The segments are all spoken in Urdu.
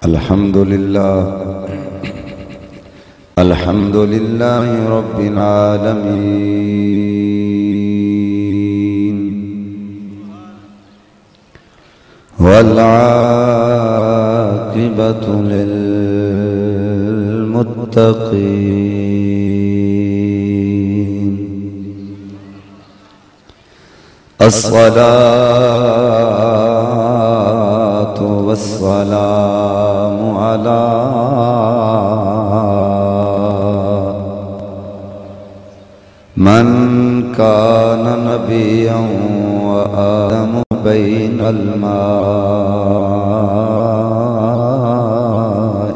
الحمد لله رب العالمين والعاقبة للمتقين الصلاة والسلام على من كان نبيا وآدم بين الماء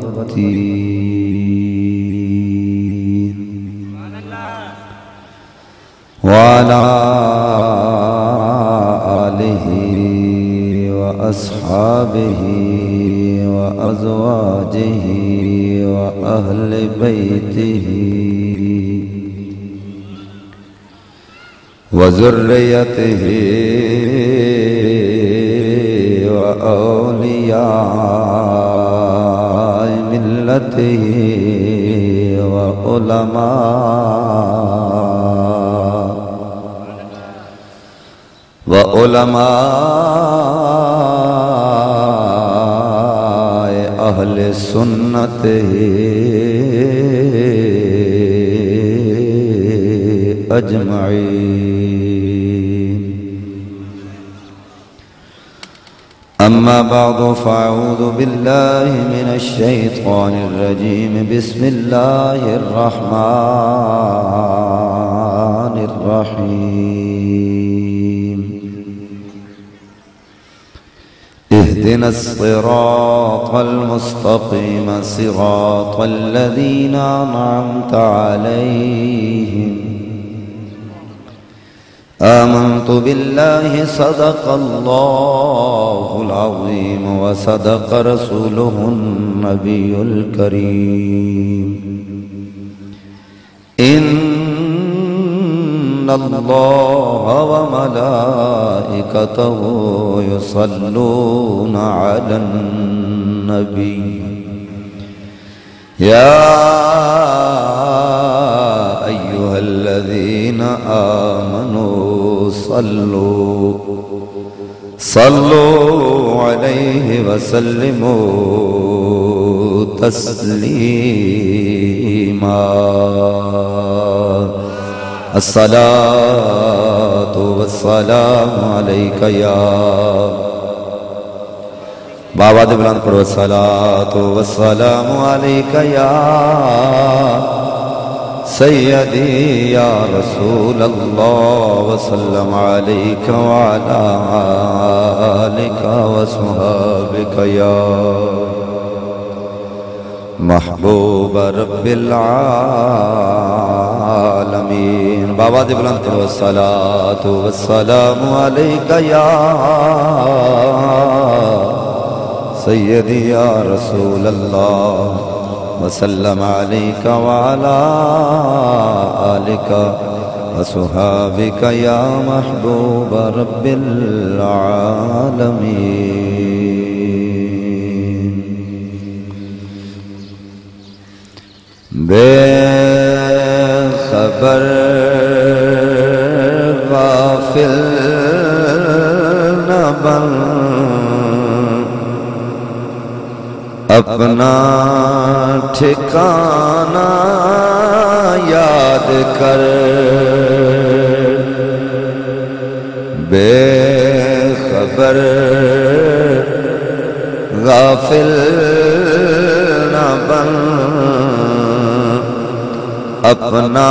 والتين وعلى آله وأصحابه وأزواجه وأهل بيته وذريته وأولياء ملته وعلماء أهل سنته أجمعين. أما بعد فأعوذ بالله من الشيطان الرجيم. بسم الله الرحمن الرحيم. اهدنا الصراط المستقيم صراط الذين أنعمت عليهم. آمنت بالله صدق الله العظيم وصدق رسوله النبي الكريم. إن الله وملائكته يصلون على النبي يا أيها الذين آمنوا صلوا عليه وسلموا تسليما. الصلاة والسلام عليك يا بابا دے بلند پڑھو. الصلاة والسلام عليك يا سيدي يا رسول الله وسلم عليك وعلى آلك وصحابك يا محبوب رب العالمين. بابا دے بلند پڑھو. الصلاة والسلام عليك يا سيدي يا رسول الله وسلم عليك وعلى آلك وصحابك يا محبوب رب العالمين. بے خبر غافل نہ بن اپنا ٹھکانہ یاد کر. بے خبر غافل نہ بن اپنا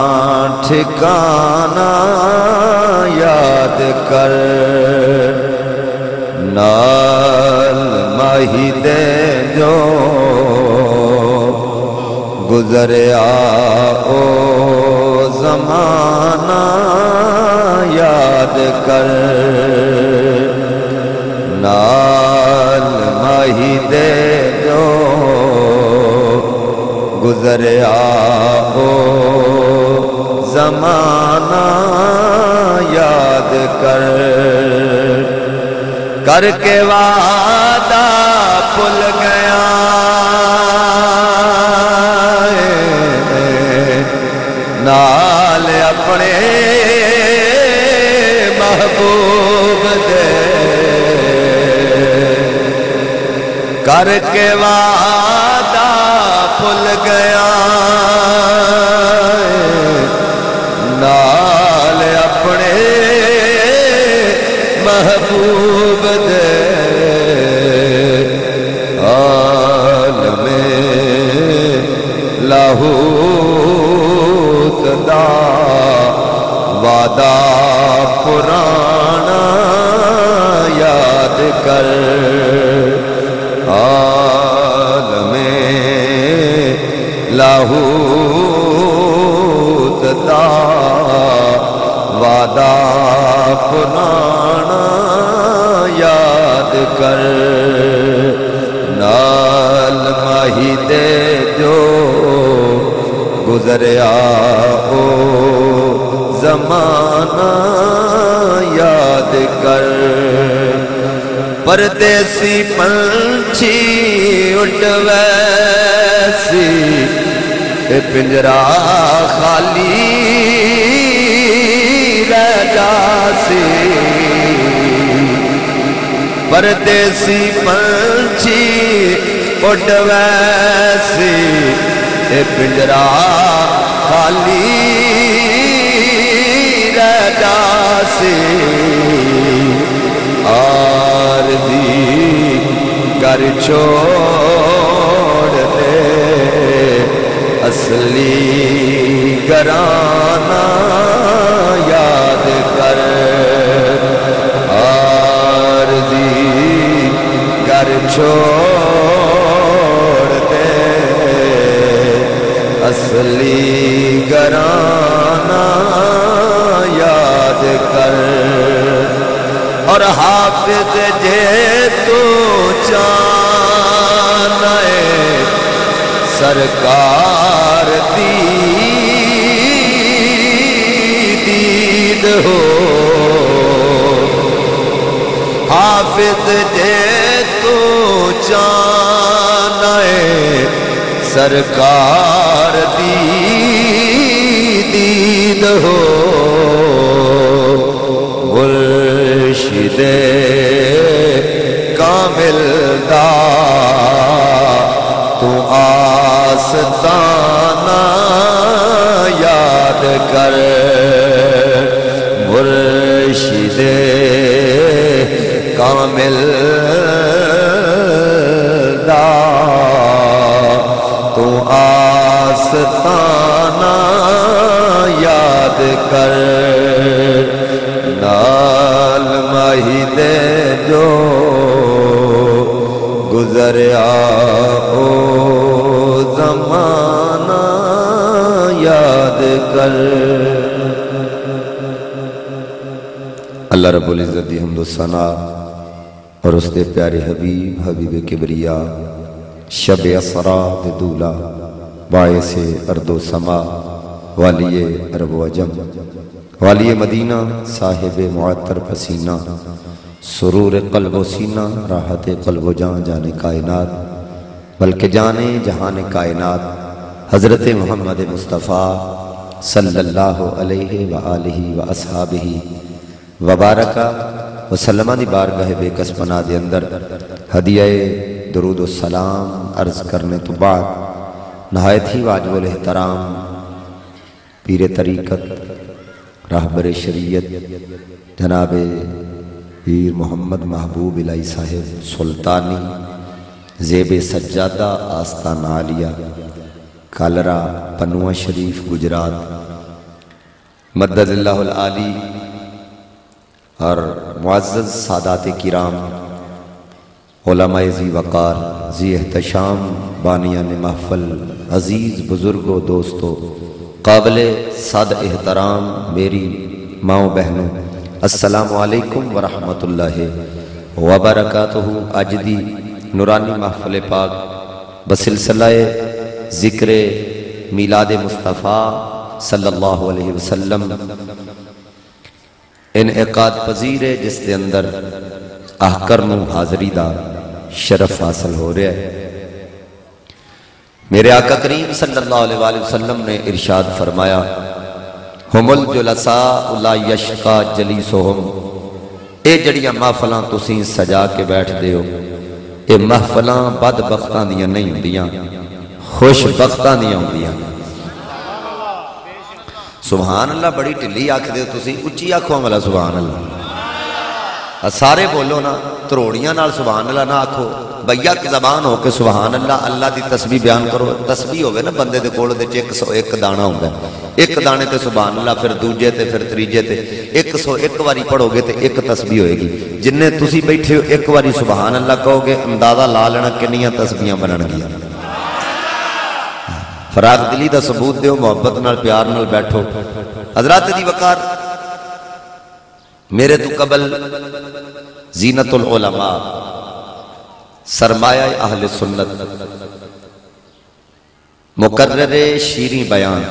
ٹھکانہ یاد کر. نال ماہی دے جو گزریا او زمانہ یاد کر. نال ماہی دے جو گزریا او زمانہ یاد کر. کر کے وعدہ بھول گیا نال اپنے محبوب دے کر کے وعدہ بھول گیا نال اپنے محبوب دے عالم لاہوت دا وعدہ پرانا یاد کر عالم لاہوت دا وعدہ پرانا یاد کر نال ماہی دے جو گزریا او زمانہ یاد کر پردیسی پنچھی اٹھ ویسی پنجرا خالی رہ جاسی پردیسی پنچھی اٹھ ویسی پنجرا خالی رہ جاسی عارضی کر چھوڑ دے اصلی گرانا یاد کر عارضی کر چھوڑ دے اصلی گرانا یاد کر اور حافظ جے تو چاہنا ہے سرکار دی دید ہو حافظ جے تو چاہنا ہے سرکار دی دید ہو مرشد کامل دا تو آستانہ یاد کر مرشد کامل دا تو آستانہ یاد کر نال ماہی دے جو گزریا او زمانہ یاد کر اللہ رب العزت دی حمد و ثنا اور اس دے پیارے حبیب حبیب کبریا شب اسرا دے دولا باعث ارض و سما والی عرب و عجم والی مدینہ صاحب معطر پسینہ سرور قلب و سینہ راحت قلب و جان جان کائنات بلکہ جانے جہان کائنات حضرت محمد مصطفیٰ صلی اللہ علیہ وآلہ وآصحابہ وبارکہ وسلم دی بارگاہ بے کس پناہ دے اندر ہدیہ درود و سلام عرض کرنے تو بعد نہایت ہی واجب الاحترام پیر طریقت راہبر شریعت جناب پیر محمد محبوب الہی صاحب سلطانی زیب سجادہ آستان عالیہ کالرا پنوہ شریف گجرات مدد اللہ العالی اور معزز سادات کرام علماء ذی وقار ذی احتشام بانیان محفل عزیز بزرگوں دوستوں قابل صد احترام میری ماؤں بہنوں السلام علیکم ورحمۃ اللہ وبرکاتہ۔ اج دی نورانی محفل پاک بسلسلہ ذکر میلاد مصطفیٰ صلی اللہ علیہ وسلم انعقاد پذیر ہے، جس دے اندر احکر نو حاضری دا شرف حاصل ہو رہا ہے۔ میرے آقا کریم صلی اللہ علیہ وآلہ وسلم نے ارشاد فرمایا ہم الجلساء لا یشقا جلیسہم، اے جڑیاں محفلاں تسی سجا کے بیٹھ دے ہو، اے محفلاں بدبختاں دیاں نہیں ہوندیاں، خوش بختاں دیاں ہوندیاں۔ سبحان اللہ بڑی ٹلی آکھ دے ہو تسی، اچھی آکھو والا سبحان اللہ، سارے بولو نا، تروڑیاں نال سبحان اللہ نہ آکھو، بیک زبان ہو کے سبحان اللہ، اللہ دی تسبیح بیان کرو۔ تسبیح ہوئے نا بندے دے کول دے 101 دانہ ہوگا، ایک دانے تے سبحان اللہ، پھر دوجے تے، پھر تریجے تے، 101 واری پڑھو گے تے ایک تسبیح ہوئے گی۔ جنہیں تسی بیٹھے ہو ایک واری سبحان اللہ کہو گے، اندازہ لا لینا کنیاں تسبیحاں بنن گیا۔ فراغ دلی دا ثبوت دیو، محبت نال پیار نال بیٹھو۔ حضرات دی وقار، میرے تو قبل زینت العلماء، سرمایہ اہل سنت، مقرر شیریں بیان،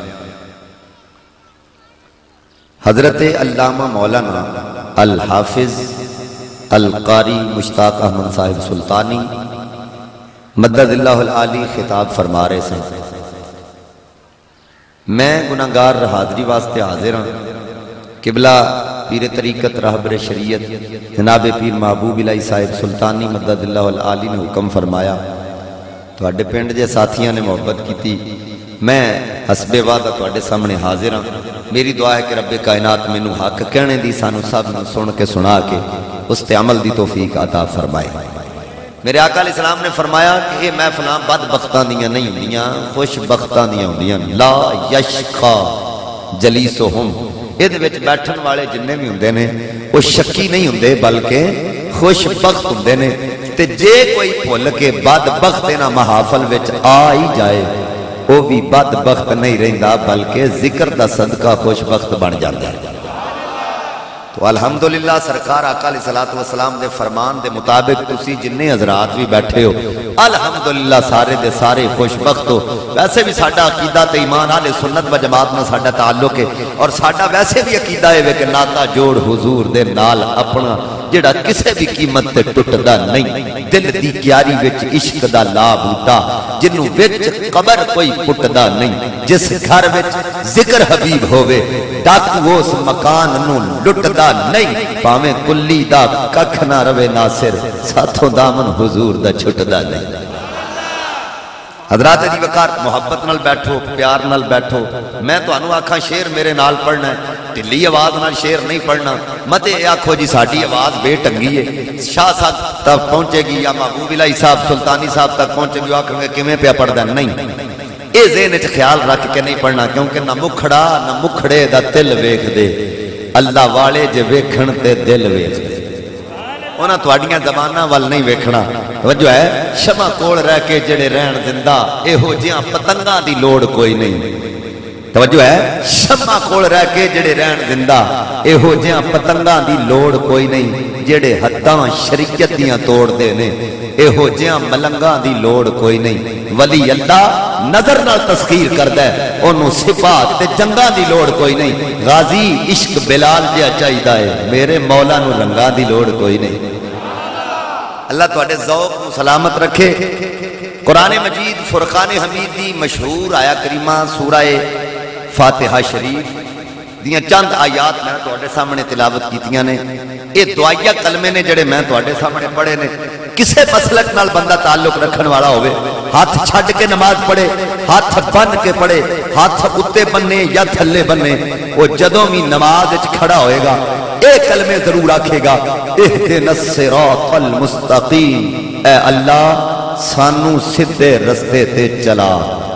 حضرت علامہ مولانا الحافظ القاری مشتاق احمد صاحب سلطانی مدد اللہ العالی خطاب فرما رہے ہیں۔ میں گناہگار حاضری واسطے حاضر ہوں۔ قبلہ پیر طریقت رہبر شریعت جناب پیر محبوب الہی صاحب سلطانی مدد اللہ العالی نے حکم فرمایا، تواڈے پنڈ جے ساتھیاں نے محبت کیتی، میں حسب وعدہ تواڈے سامنے حاضر ہوں۔ میری دعا ہے کہ رب کائنات مینوں حق کہنے دی سانو سب نوں سن کے سنا کے اس تے عمل دی توفیق عطا فرمائے۔ میرے آقا علیہ السلام نے فرمایا کہ یہ محفلاں بدبختاں دیاں نہیں ہوندیاں، خوش بختاں دیاں ہوندیاں۔ لا یشقا جلیسہم، یہ وچ بیٹھن والے جننے بھی ہوندے نے وہ شکی نہیں ہوندے بلکہ خوش بخت ہوندے نے۔ تے جے کوئی بھول کے بدبخت انہاں محافل وچ آ ہی جائے، وہ بھی بدبخت نہیں رہندا بلکہ ذکر دا صدقہ خوش بخت بن جاندا ہے۔ تو الحمدللہ سرکار آقا علیہ السلام دے فرمان دے مطابق تسی جننے حضرات بھی بیٹھے ہو، الحمدللہ سارے دے سارے خوش بخت ہو۔ ویسے بھی ساڈا عقیدہ تے ایمان اہل سنت و جماعت نال ساڈا تعلق ہے، اور ساڈا ویسے بھی عقیدہ ہے کہ ناتا جوڑ حضور دے نال اپنا جڑا کسے بھی قیمت تے ٹٹدا نہیں۔ دل دی کیاری وچ عشق دا لا بوٹا، جنوں وچ قبر کوئی پٹدا نہیں۔ جس گھر وچ ذکر حبیب ہووے، ڈاکو اس مکان نوں لٹدا نہیں۔ پاویں کلی دا ککھ نہ روے ناصر، ساتھوں دامن حضور دا چھٹدا نہیں۔ حضرات دی وقار، محبت نال بیٹھو، پیار نال بیٹھو۔ میں تو انہوں آکھاں شیر میرے نال پڑھنا ہے، ٹلی آواز نال شیر نہیں پڑھنا۔ متے آکھو جی ساڑی آواز بے ٹنگی ہے، شاہ صاحب تک پہنچے گی یا محبوب الہی صاحب سلطانی صاحب تک پہنچے گی، آکھیں گے کمیں پیا پڑھ دیں؟ نہیں، اے ذہن وچ خیال رکھ کے نہیں پڑھنا، کیونکہ نہ مکھڑا نہ مکھڑے دا تل ویکھ دے، اللہ والے جے ویکھن تے دل ویکھ دے۔ انہاں تواڈیاں زباناں وال نہیں ویکھنا۔ توجہ ہے، شمع کول رہ کے جڑے رہن زندہ، ایہو جیاں پتنگاں دی لوڑ کوئی نہیں۔ توجہ ہے، شمع کول رہ کے جڑے رہن زندہ، ایہو جیاں پتنگاں دی لوڑ کوئی نہیں۔ جڑے حداں شریعت دیاں توڑ دے نے، ایہو جیاں ملنگاں دی لوڑ کوئی نہیں۔ ولی اللہ نظر نال تسخیر کردا ہے، انہوں صفات تے جنگاں دی لوڑ کوئی نہیں۔ غازی عشق بلال جیا چاہیدا ہے، میرے مولا نو رنگاں دی لوڑ کوئی نہیں۔ اللہ تواڈے ذوق نو سلامت رکھے۔ قرآن مجید فرقان حمید دی مشہور آیا کریمہ سورہ فاتحہ شریف دیاں چند آیات میں تواڈے سامنے تلاوت کیتیاں نے۔ یہ دعائیہ کلمے نے جڑے میں تواڈے سامنے پڑھے نے۔ کسے مسلک نال بندہ تعلق رکھن والا ہوئے، ہاتھ چھڈ کے نماز پڑھے، ہاتھ بن کے پڑھے، ہاتھ اتے بننے یا تھلے بننے، وہ جدوں بھی نماز وچ کھڑا ہوئے گا اے کلمے ضرور آکھے گا، اہدنا الصراط المستقیم، اے اللہ سانو سدھے رستے تے چلا،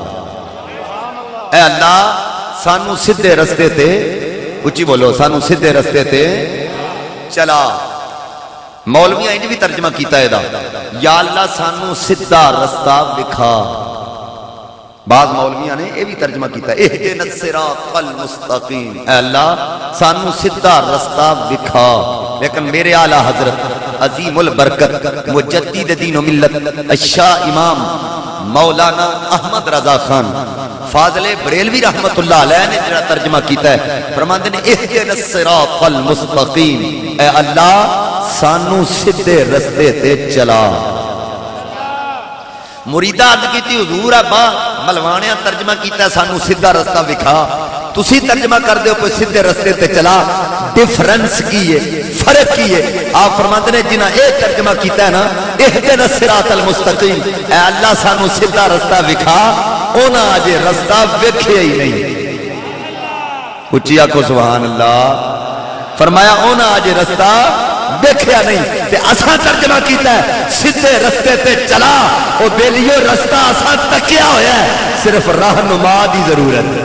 اے اللہ سانو سدھے رستے تے، اچھی بولو، سانو سدھے رستے تے چلا۔ مولویاں انج بھی ترجمہ کیتا ہے دا، یا اللہ سانو سدھا رستہ دکھا۔ بعض مولویاں نے یہ بھی ترجمہ کیتا ہے، اہدنا الصراط المستقیم، اے اللہ سانو سدھا رستہ دکھا۔ لیکن میرے اعلیٰ حضرت عظیم البرکت مجدد دین و ملت الشاہ امام مولانا احمد رضا خان فاضل بریلوی رحمت اللہ علیہ نے جڑا ترجمہ کیتا ہے، فرماندے نے اہدنا الصراط المستقیم، اے اللہ سانو سدھے رستے تے چلا۔ مریدہ عرض کیتی حضور ابا ملوانیاں ترجمہ کیتا ہے سانو سدھا رستہ وکھا، تسی ترجمہ کر دیو کوئی سدھے رستے تے چلا، ڈیفرنس کی ہے، فرق کی ہے؟ آپ فرماتے ہیں جنہاں ایک ترجمہ کیتا ہے نا اہدنا الصراط المستقیم، اے اللہ سانو سدھا رستہ وکھا، اونا آجے رستہ وکھے ہی نہیں۔ اچھی آنکھو سبحان اللہ۔ فرمایا اونا آجے رستہ دیکھیا نہیں، تے اساں ترجمہ کیتا ہے سدھے رستے تے چلا، او بیلیو رستہ اساں تکیا ہویا ہے، صرف رہنما دی ضرورت ہے۔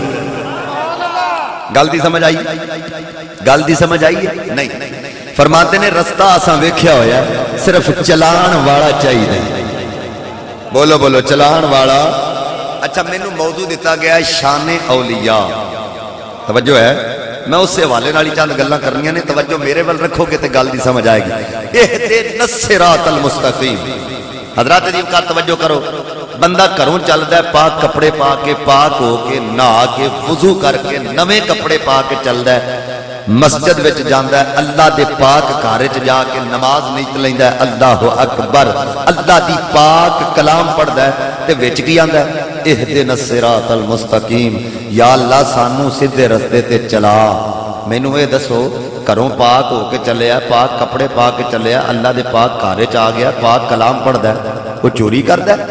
گل دی سمجھ آئی؟ گل دی سمجھ آئی ہے؟ نہیں۔ فرماتے نے رستہ اساں ویکھیا ہویا ہے، صرف چلان والا چاہیے نہیں۔ بولو بولو چلان والا۔ اچھا مینوں موضوع دیتا گیا ہے شان اولیاء، توجہ ہے، میں اس سے حوالے نالی چاند گلاں کرنیاں نے، توجہ میرے ول رکھو گے تے گل دی سمجھ آئے گی۔ اہدنا الصراط المستقیم۔ حضرات عزیز کا توجہ کرو، بندہ گھروں چلدا ہے پاک کپڑے پا کے، پاک ہو کے، نہا کے، وضو کر کے، نویں کپڑے پا کے چلدا ہے، مسجد وچ جاندا ہے، اللہ دے پاک گھر وچ جا کے نماز نیت لیندا ہے، اللہ اکبر، اللہ دی پاک کلام پڑھدا ہے، تے وچ کی آندا ہے اہدنا الصراط المستقیم، یا اللہ سانو سیدھے رستے تے چلا۔ مینوں اے دسو گھروں پاک ہو کے چلیا، پاک کپڑے پا کے چلیا، اللہ دے پاک گھر وچ آ گیا، پاک کلام پڑھدا ہے، وہ چوری کردا ہے؟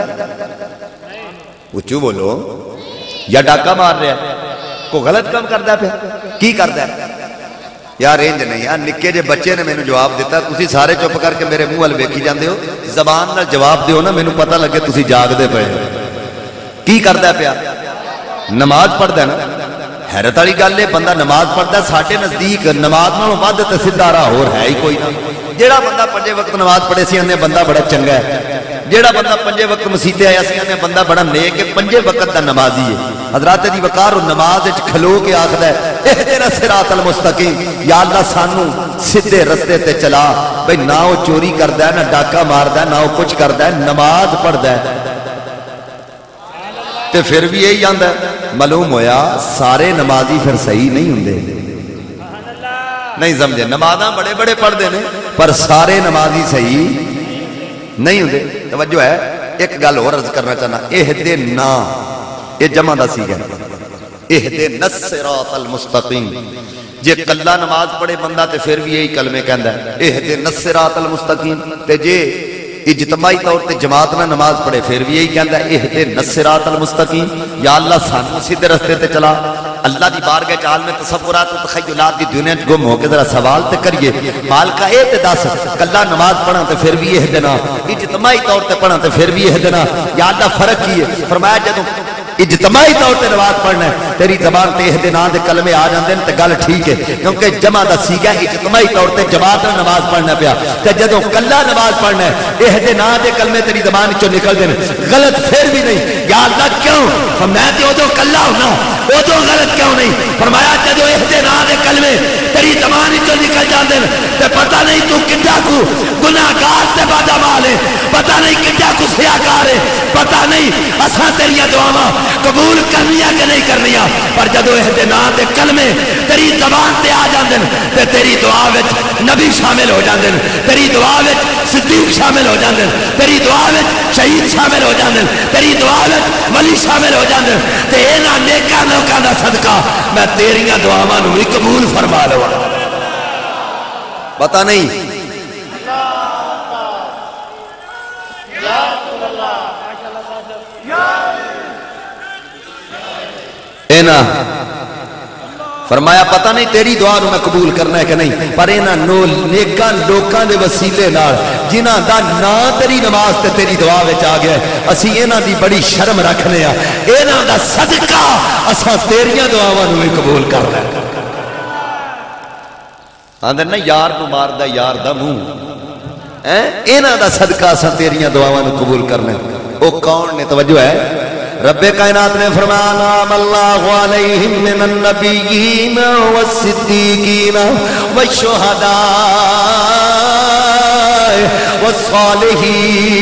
اچھو بولو، یا ڈاکہ مار رہا ہے، کوئی غلط کام کردا ہے؟ پھر کی کردا ہے؟ یار رینج نہیں، یار نکے جے بچے نے مینوں جواب دیتا، تسی سارے چپ کر کے میرے منہ ول ویکھی جاندے ہو، زبان نال جواب دیو نا، مینوں پتہ لگے تسی جاگدے پئے ہو۔ کی کردا ہے پیا؟ نماز پڑھدا ہے نا۔ حیرت والی گل ہے، بندہ نماز پڑھدا ہے، ساڈے نزدیک نماز نالوں ود تے سیدھا راہ ہور ہے ہی کوئی نہ۔ جیڑا بندہ پنجے وقت نماز پڑھے سی انہیں بندہ بڑا چنگا ہے، جیڑا بندہ پنجے وقت مسیتے آیا سی انہیں بندہ بڑا نیک ہے، پنجے وقت دا نمازی ہے۔ حضرات دی وقار و نماز وچ کھلو کے آکھدا ہے اہدنا الصراط المستقیم، یا اللہ سانو سیدھے رستے تے چلا۔ بھئی نہ وہ چوری کردا ہے، نہ ڈاکہ ماردا ہے، نہ وہ کچھ کردا ہے، نماز پڑھدا ہے، تے پھر بھی یہی آندا ہے۔ معلوم ہویا سارے نمازی پھر صحیح نہیں ہوندے، نہیں سمجھے؟ نمازاں بڑے بڑے پڑھدے نے پر سارے نمازی صحیح نہیں ہوندے۔ توجہ ہے، ایک گل اور عرض کرنا چاہنا، اہدنا یہ جمع دا سیغہ ہے، اہدنا الصراط المستقیم۔ جے کلا نماز پڑھے بندہ تے پھر بھی یہی کلمے کہندا ہے اہدنا الصراط المستقیم، تے جے اجتماعی طور تے جماعت نہ نماز پڑھے پھر بھی یہی کہندا ہے اہدنا الصراط المستقیم، یا اللہ سانو سیدھے رستے تے چلا۔ اللہ دی بارگاہ چ عالم تصورات و تخیلات دی دنیا چ گم ہو کے ذرا سوال تے کریے، مالکا اے تے دس کلا نماز پڑھاں تے پھر بھی اہدنا، اجتماعی طور تے پڑھاں تے پھر بھی اہدنا، یا اللہ فرق کی ہے؟ فرمایا جدوں اجتماعی طور تے نماز پڑھنا ہے تیری زبان تے اہدنا دے کلمے آ جاندے تے گل ٹھیک ہے، کیونکہ جمع دا سیغہ اجتماعی طور تے جماعت نال نماز پڑھنا پیا، تے جدوں کلا نماز پڑھنا ہے اہدنا دے کلمے تیری زبان وچوں نکل دے غلط پھر بھی نہیں۔ یا اللہ کیوں؟ میں تے اودوں کلا ہونا، اودوں غلط کیوں نہیں؟ فرمایا جدوں اہدنا دے کلمے تیری زبان وچوں نکل جاندے تے پتہ نہیں تو کڈا کو گناہگار تے بدعمال ہے، پتہ نہیں کڈا کو سیاکار ہے، پتہ نہیں اساں تیریاں دعاواں قبول کرنیاں کہ نہیں کرنیاں، پر جدو اہدنا دے کلمے تیری زبان تے آ جاندن تے تیری دعا وچ نبی شامل ہو جاندن، تیری دعا وچ صدیق شامل ہو جاندن، تیری دعا وچ شہید شامل ہو جاندن، تیری دعا وچ ولی شامل ہو جاندن، تے انہاں نیکاں لوکاں دا صدقہ میں تیریاں دعاواں نوں وی قبول فرما لواں۔ پتہ نہیں اینا فرمایا پتہ نہیں تیری دعا نو میں قبول کرنا ہے کہ نہیں، پر اینا نیکاں لوکاں دے وسیلے نال جنہاں دا نا تیری نماز تے تیری دعا وچ آ گیا اسی اینا دی بڑی شرم رکھنے ہاں، اینا دا صدقہ اساں تیریاں دعاواں نو بھی قبول کرنا ہے۔ آندے نا یار نو ماردا یار دا منہ، اینا دا صدقہ اساں تیریاں دعاواں نو قبول کرنا ہے۔ او کون نے؟ توجہ ہے، رب کائنات نے فرمایا نام اللہ علیہم من النبیین والصدیقین والشہداء والصالحین۔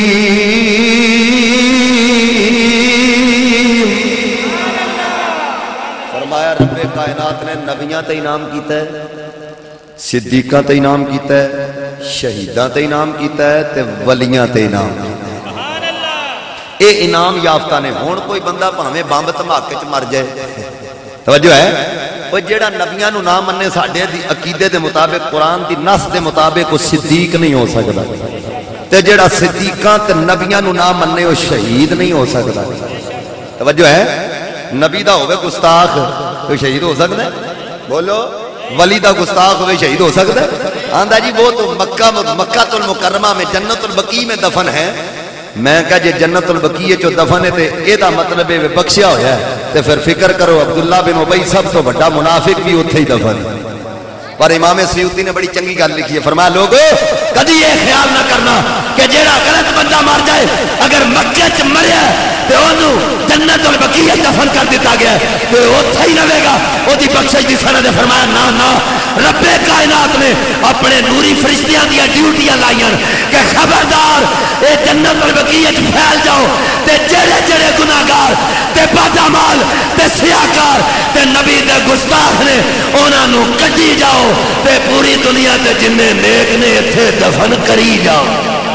فرمایا رب کائنات نے نبیاں تے انعام کیتا ہے، صدیقاں تے انعام کیتا ہے، شہیداں تے انعام کیتا ہے تے ولیاں تے انعام کیتا ہے. اے انعام یافتہ نے. ہون کوئی بندہ پاویں بمب دھماکے چ مر جائے, توجہ ہے, وہ جیڑا نبیاں نو نہ مننے ساڈے دی عقیدے دے مطابق قرآن دی نص دے مطابق وہ صدیق نہیں ہو سکتا, تے جیڑا صدیقاں تے نبیاں نو نہ مننے وہ شہید نہیں ہو سکتا. توجہ ہے, نبی دا ہوئے گستاخ تو شہید ہو سکتا ہے؟ بولو. ولی دا گستاخ ہوئے شہید ہو سکتا ہے؟ آندہ جی وہ تو مکہ المکرمہ میں جنت البقیع میں دفن ہے. میں کہا جی جنت البقیع جو دفن ہے تے اے دا مطلب ہے بخشیا ہویا ہے, تے پھر فکر کرو عبداللہ بن ابی سب تو بڑا منافق بھی اتھے ہی دفن ہے. پر امام سیوطی نے بڑی چنگی گل لکھی ہے, فرمایا لوگو کدی یہ خیال نہ کرنا کہ جیڑا غلط بندہ مر جائے اگر مکہ چ مریا تے اونوں جنت البقیع دفن کر دیتا گیا تے اوتھے ہی رہے گا, او دی بخشش دی سند. فرمایا نا نا, رب کائنات نے اپنے نوری فرشتیاں دیا ڈیوٹیاں لائیاں کہ خبردار اے جنت البقیع پھیل جاؤ تے جڑے جڑے گناہگار تے بدعمال تے سیاہکار تے نبی دے گستاخ نے انہاں نو کڈی جاؤ تے پوری دنیا تے جننے نیک نے ایتھے دفن کری جاؤ,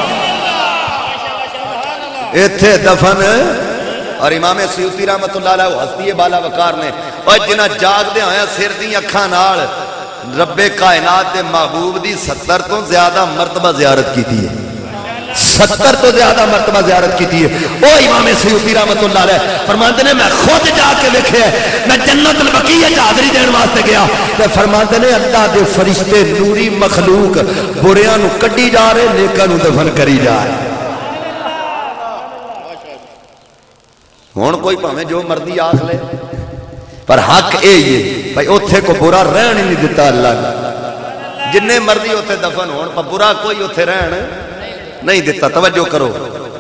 ایتھے دفن. اور امام سیوطی رحمت اللہ علیہ ہستی بالا وقار نے اور جنہ جاگ دے آیا سر دی اکھاں نال رب کائنات دے محبوب دی 70 تو زیادہ مرتبہ زیارت کی تھی ہے, 70 تو زیادہ مرتبہ زیارت کی تھی ہے. او امام سیوطی رحمت اللہ علیہ فرماندے نے میں خود جا کے دیکھے, میں جنت البقیع حاضری دین واسطے گیا تے فرماندے نے اللہ دے فرشتے نوری مخلوق بریاں نو کڈی جا رہے, نیکاں نو دفن کری جا رہے. ہون کوئی پاویں جو مرضی آکھ لے, پر حق اے یہ بھائی اوتھے کو برا رہن ہی نہیں دیتا اللہ نے. جننے مرضی اوتھے دفن ہون پر برا کوئی اوتھے رہن نہیں دیتا. توجہ کرو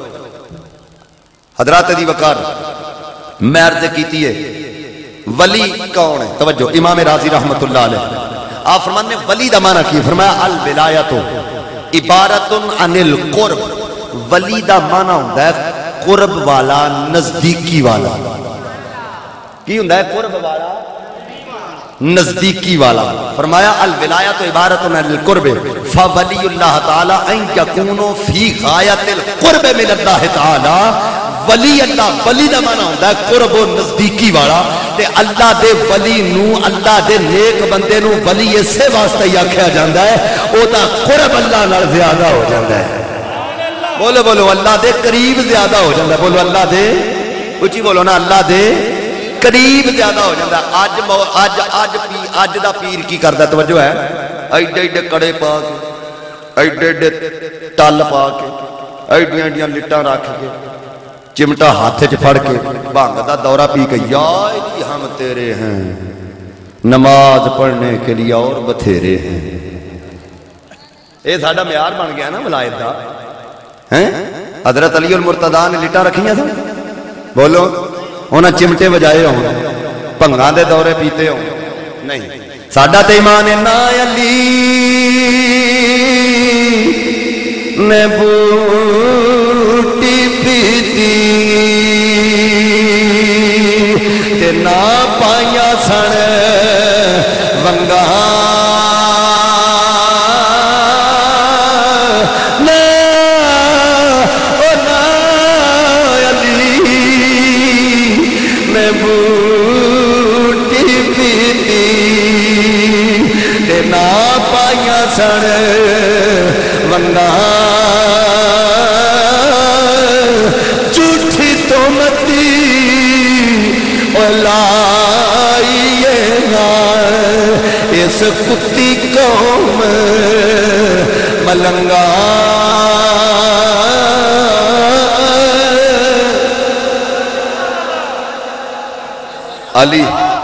حضرات دی وقار, میں عرض کیتی ہے ولی کون ہے؟ توجہ امام راضی رحمت اللہ علیہ آپ فرمانے ولی دا معنی کی, فرمایا الولایت عبارت عن القرب. ولی دا معنی ہوتا ہے قرب والا, نزدیکی والا. کی ہوتا ہے قرب والا, نزدیکی والا. فرمایا الولایت عبارت عن القرب فولی اللہ تعالی ان یکونوا فی غایت القرب من اللہ تعالی. ولی اللہ, ولی دا معنی ہوتا ہے قرب و نزدیکی والا, تے اللہ دے ولی نو, اللہ دے نیک بندے نو ولی اسے واسطے ہی آکھیا جاندا ہے او دا قرب اللہ نال زیادہ ہو جاندا ہے. بولو بولو اللہ دے قریب زیادہ ہو جاندہ ہے. بولو اللہ دے, اچھی بولو نا, اللہ دے قریب زیادہ ہو جاندہ ہے. آج دا پیر کی کردہ توجہ ہے, ایڈے ایڈے کڑے پا کے, ایڈے ایڈے ٹال پا کے, ایڈیاں ایڈیاں لٹاں رکھ کے, چمٹا ہاتھ چ پھڑ کے, بھانگ دا دورہ پی کے, یا الہی ہم تیرے ہیں, نماز پڑھنے کے لیے اور بتھیرے ہیں. اے ساڈا معیار بن گیا نا ولایت دا. حضرت علی المرتضیٰ نے لٹا رکھیاں تھا, بولو انہاں چمٹے بجائے ہوں, بھنگاں دے دورے پیتے ہوں نہیں. ساڈا تے ایمان ہے نا علی نے بوٹی پیتی تے نہ پائیاں سن ونگاں سن ونگا جھوٹھی تو متی لائیے نا اس کتی قوم ملنگا. علی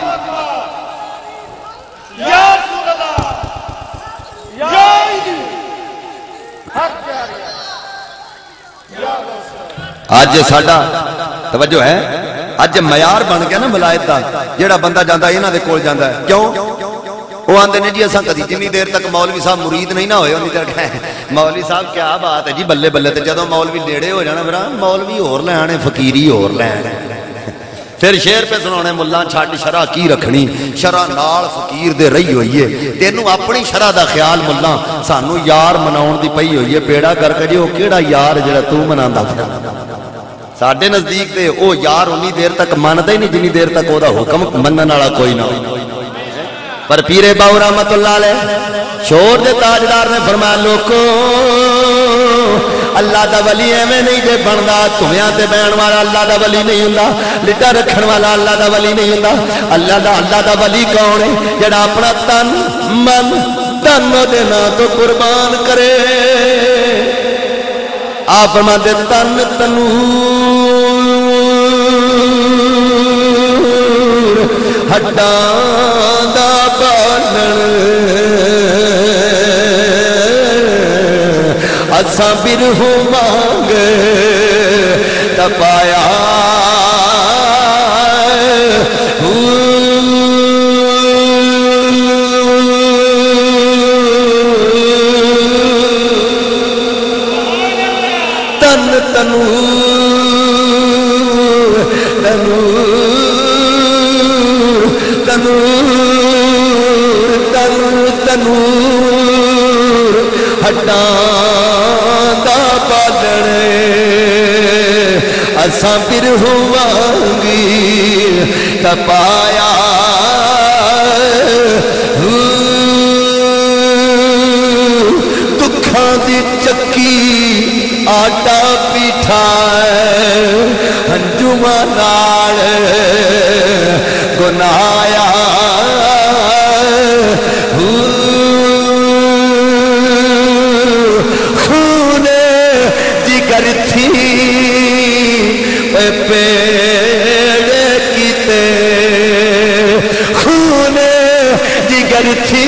آج ساڈا توجہ ہے, آج معیار بن گیا نا ولایت دا. جیڑا بندہ جاندا انہاں دے کول جاندا ہے, کیوں وہ آندے نے جی اساں کدی جنی دیر تک مولوی صاحب مرید نہیں نہ ہوئے انہی دیر مولوی صاحب کیا بات ہے جی, بلے بلے. تے جدوں مولوی نیڑے ہو جانا پھر مولوی ہور لینے, فقیری ہور لینے. پھر شیر پہ سنانے ملا چھڈ شرع کی رکھنی شرع نال فقیر دے رہی ہوئی ہے تینوں اپنی شرع دا خیال ملا سانو یار مناؤن دی پئی ہوئی ہے بیڑا کر کے جی وہ کیڑا یار جڑا تو مناندا پھر ساڈے نزدیک تے او یار انی دیر تک مندا ہی نہیں جنی دیر تک او دا حکم منن والا کوئی نہ پر پیر باو رحمت اللہ علیہ شور دے تاجدار نے فرمایا لوکو اللہ دا ولی ایویں نہیں جے بندا تھویاں تے بہن والا اللہ دا ولی نہیں ہوندا لٹا رکھن والا اللہ دا ولی نہیں ہوندا اللہ دا ولی کون ہے جڑا اپنا تن من دن دے نام تو قربان کرے آپ فرماتے تن تنور ہڈاں دا بالن اساں برہو مانگ تپایا تن تنور تنور تنور تنور تنور ہڈاں دا بالن اساں پھر ہوانگی تپایا دکھاں دی چکی آٹا پیٹھا ہنجوماں نال گنایا خون جگر تھی پیڑ کیتے خون جگر تھی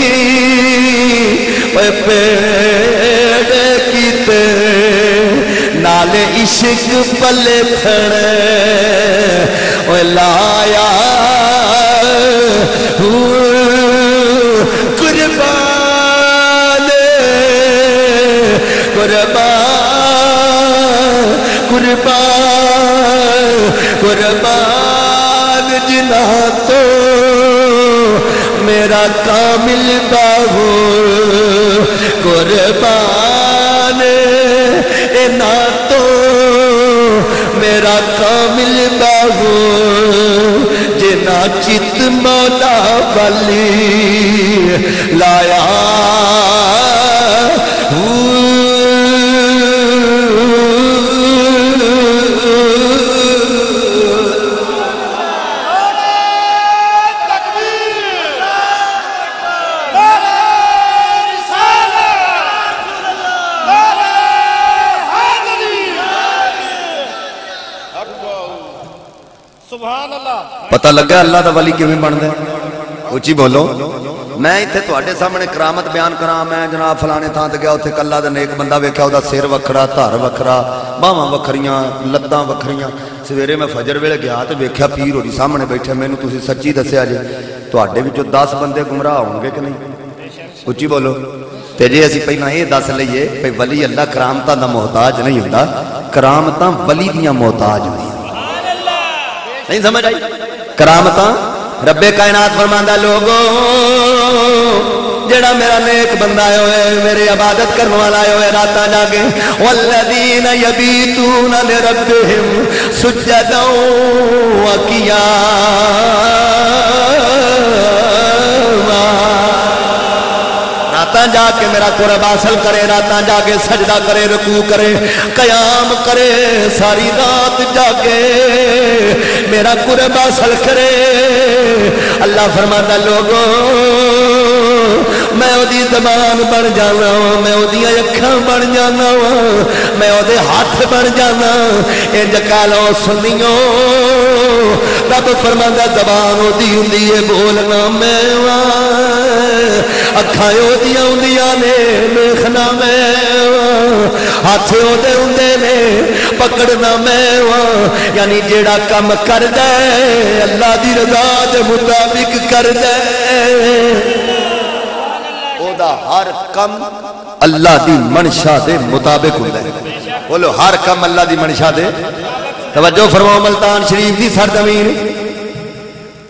پیڑ کیتے نال عشق پلے پھڑے اوے لایا قربان قربان قربان قربان جنا تو میرا کامل باہو قربان نہ تو میرا کامل باہو جنا چت مولا والی لایا پتہ لگا اللہ دا ولی کیویں بندا ہے اچھی بولو میں ایتھے تواڈے سامنے کرامت بیان کراں میں جناب فلانے تھاں تے گیا اوتھے کلا دا نیک بندہ ویکھیا او دا سر وکھرا دھار وکھرا باواں وکھریاں لتاں وکھریاں سویرے میں فجر ویلے گیا تے ویکھیا پیر ہوری سامنے بیٹھے مینوں تسی سچی دسیا جی تواڈے وچوں 10 بندے گمراہ ہون گے کہ نہیں اچھی بولو تے جے اسی پہلاں یہ دس لئیے کہ ولی اللہ کرامتاں دا محتاج نہیں ہوندا کرامتاں ولی دیاں محتاج نہیں نہیں سمجھ آئی کرامتاں رب کائنات فرماندا لوگوں جڑا میرا نیک بندہ آئے ہوئے میری عبادت کرنے والا آئے ہوئے راتاں جاگے والذین یبیتون لربہم سجدا وقیاما راتاں جا کے میرا قرب حاصل کرے راتاں جا کے سجدہ کرے رکوع کرے قیام کرے ساری رات جاگے میرا قرب حاصل کرے اللہ فرماتا لوگوں میں دی زبان بن جانا میں دی اکھاں بن جانا میں دے ہاتھ بن جانا انج کہہ لو سنیو رب فرماتا زبان دی ہوندی ہے بولنا میں اکھاں دیاں ہوندیاں نے ویکھنا میں ہاتھ دے ہوندے نے پکڑنا میں یعنی جیڑا کم کردا ہے اللہ دی رضا دے مطابق کردا ہے او دا ہر کم اللہ دی منشا دے مطابق ہوندا ہے بولو ہر کم اللہ دی منشا دے توجہ فرماؤ ملتان شریف دی سرزمین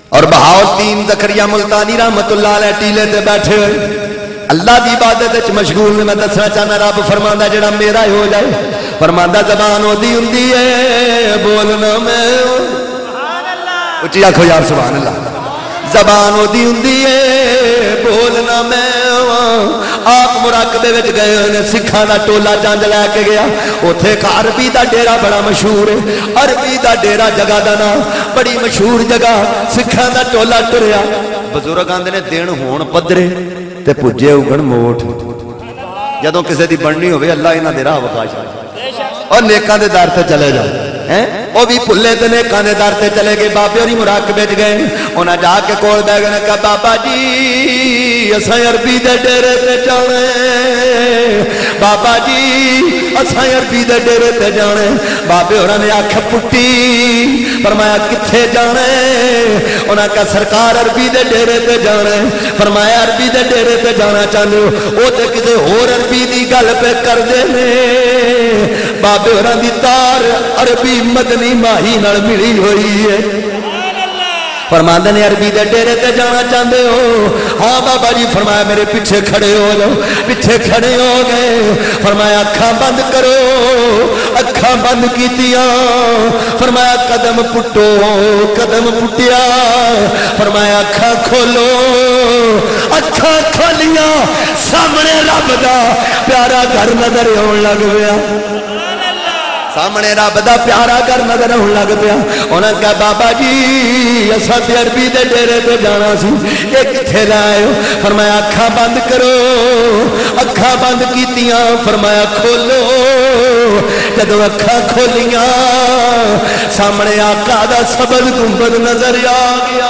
اور بہاؤالدین زکریا ملتانی رحمت اللہ علیہ ٹیلے تے بیٹھے ہوئے اللہ دی عبادت وچ مشغول نے. میں دسنا چاہنا رب فرماندا جڑا میرا ہو جائے فرماندا زبان اودی ہوندی ہے بولنا میں سبحان اللہ اچھی آکھو یار سبحان اللہ. زبان اودی ہوندی ہے بولنا میں. آپ مراقبے وچ گئے نے سکھاں دا ٹولا جنج لے کے گیا اوتھے ایک عربی دا ڈیرا بڑا مشہور ہے. عربی دا ڈیرا جگہ دا نام بڑی مشہور جگہ. سکھاں دا ٹولا ٹریا بزرگ آندے نے دن ہون پدرے تے پجے اگن موٹ. جدوں کسے دی بننی ہوئے اللہ انہاں دے راہ وکھا چھڈے اور نیکاں دے در تے چلے جاؤ. وہ بھی پھلے تے نیکاں دے در تے چلے گئے. بابے ہوری مراقبے وچ گئے انہاں جا کے کول بیٹھ گئے. کہا بابا جی اساں عربی دے ڈیرے تے جانے. بابا جی اساں عربی دے ڈیرے تے جانے. بابے ہوراں نے اکھ پٹی فرمایا کتھے جانے؟ انہاں کہا سرکار عربی دے ڈیرے تے جانے. فرمایا عربی دے ڈیرے تے جانا چاہندے ہو او تے کسے ہور عربی دی گل پہ کر دے نے. بابے ہوراں دی تار عربی مدنی ماہی نال ملی ہوئی ہے. فرماندے نے عربی دے ڈیرے تے جانا چاہندے ہو؟ ہاں بابا جی. فرمایا میرے پیچھے کھڑے ہو جاؤ. پیچھے کھڑے ہو گئے. فرمایا اکھاں بند کرو. اکھاں بند کیتیاں. فرمایا قدم پٹو. قدم پٹیا. فرمایا اکھاں کھولو. اکھاں کھولیاں سامنے رب دا پیارا گھر نظر آن لگ پیا. سامنے رب دا پیارا گھر نظر آن لگ پیا. انہاں کہا بابا جی اساں تے عربی دے ڈیرے تے جانا سی اے کتھے لائے ہو؟ فرمایا اکھاں بند کرو. اکھاں بند کیتیاں. فرمایا کھولو. جدوں اکھاں کھولیاں سامنے آقا دا سبز گنبد نظر آ گیا.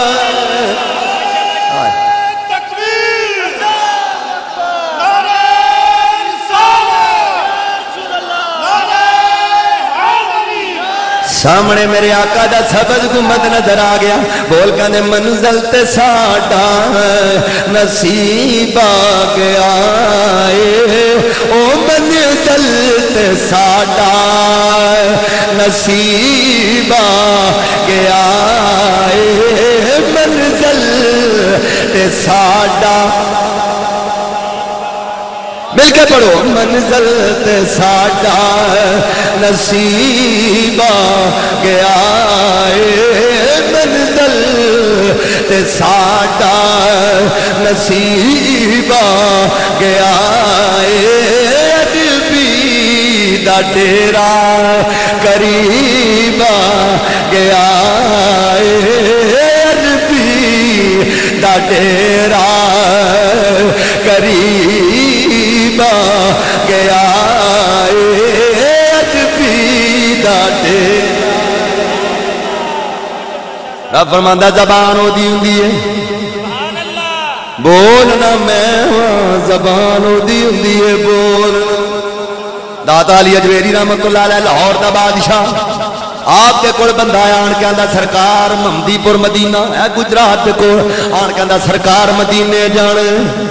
سامنے میرے آقا دا سبز گنبد نظر آ گیا. بول کہنے منزل تے ساڈا نصیب آ گیا او منزل تے ساڈا نصیب آ گیا منزل تے ساڈا. مل کے پڑھو. منزل تے ساڈا نصیب آ گیا منزل تے ساڈا نصیب آ گیا. عربی دا ڈیرا قریب آ گیا. عربی دا ڈیرا قریب آ گیا. رب فرماندا زبان اودی ہوندی ہے بولنا میں. زبان اودی ہوندی ہے بولنا. داتا علی اجویری رحمت اللہ علیہ لاہور دا بادشاہ آپ کے کول بندہ آن کے آندا سرکار محمدی پور مدینہ ہے گجرات دے کول. آن کے آندا سرکار مدینے جانے.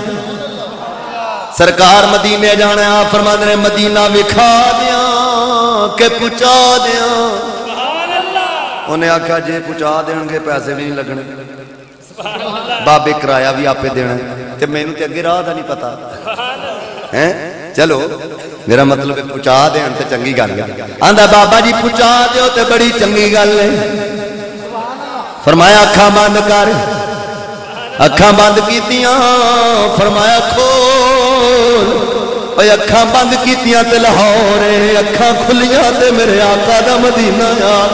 سرکار مدینے جانے. آپ فرماندے نے مدینہ وکھا دیاں کہ پہنچا دیاں. انہیں آکھا جے پہنچا دیں گے پیسے بھی نہیں لگنے. بابے کرایہ بھی آپ دینا تے میں تے اگے راہ دا نہیں پتا. چلو میرا مطلب پہنچا دیں تے چنگی گل ہے. آندا بابا جی پہنچا دیو تے بڑی چنگی گل ہے. فرمایا اکھاں بند کر. اکھاں بند کیتیاں. فرمایا کھول. اے اکھاں بند کیتیاں تے لاہور ہے. اکھاں کھلیاں تے میرے آقا دا مدینہ آ.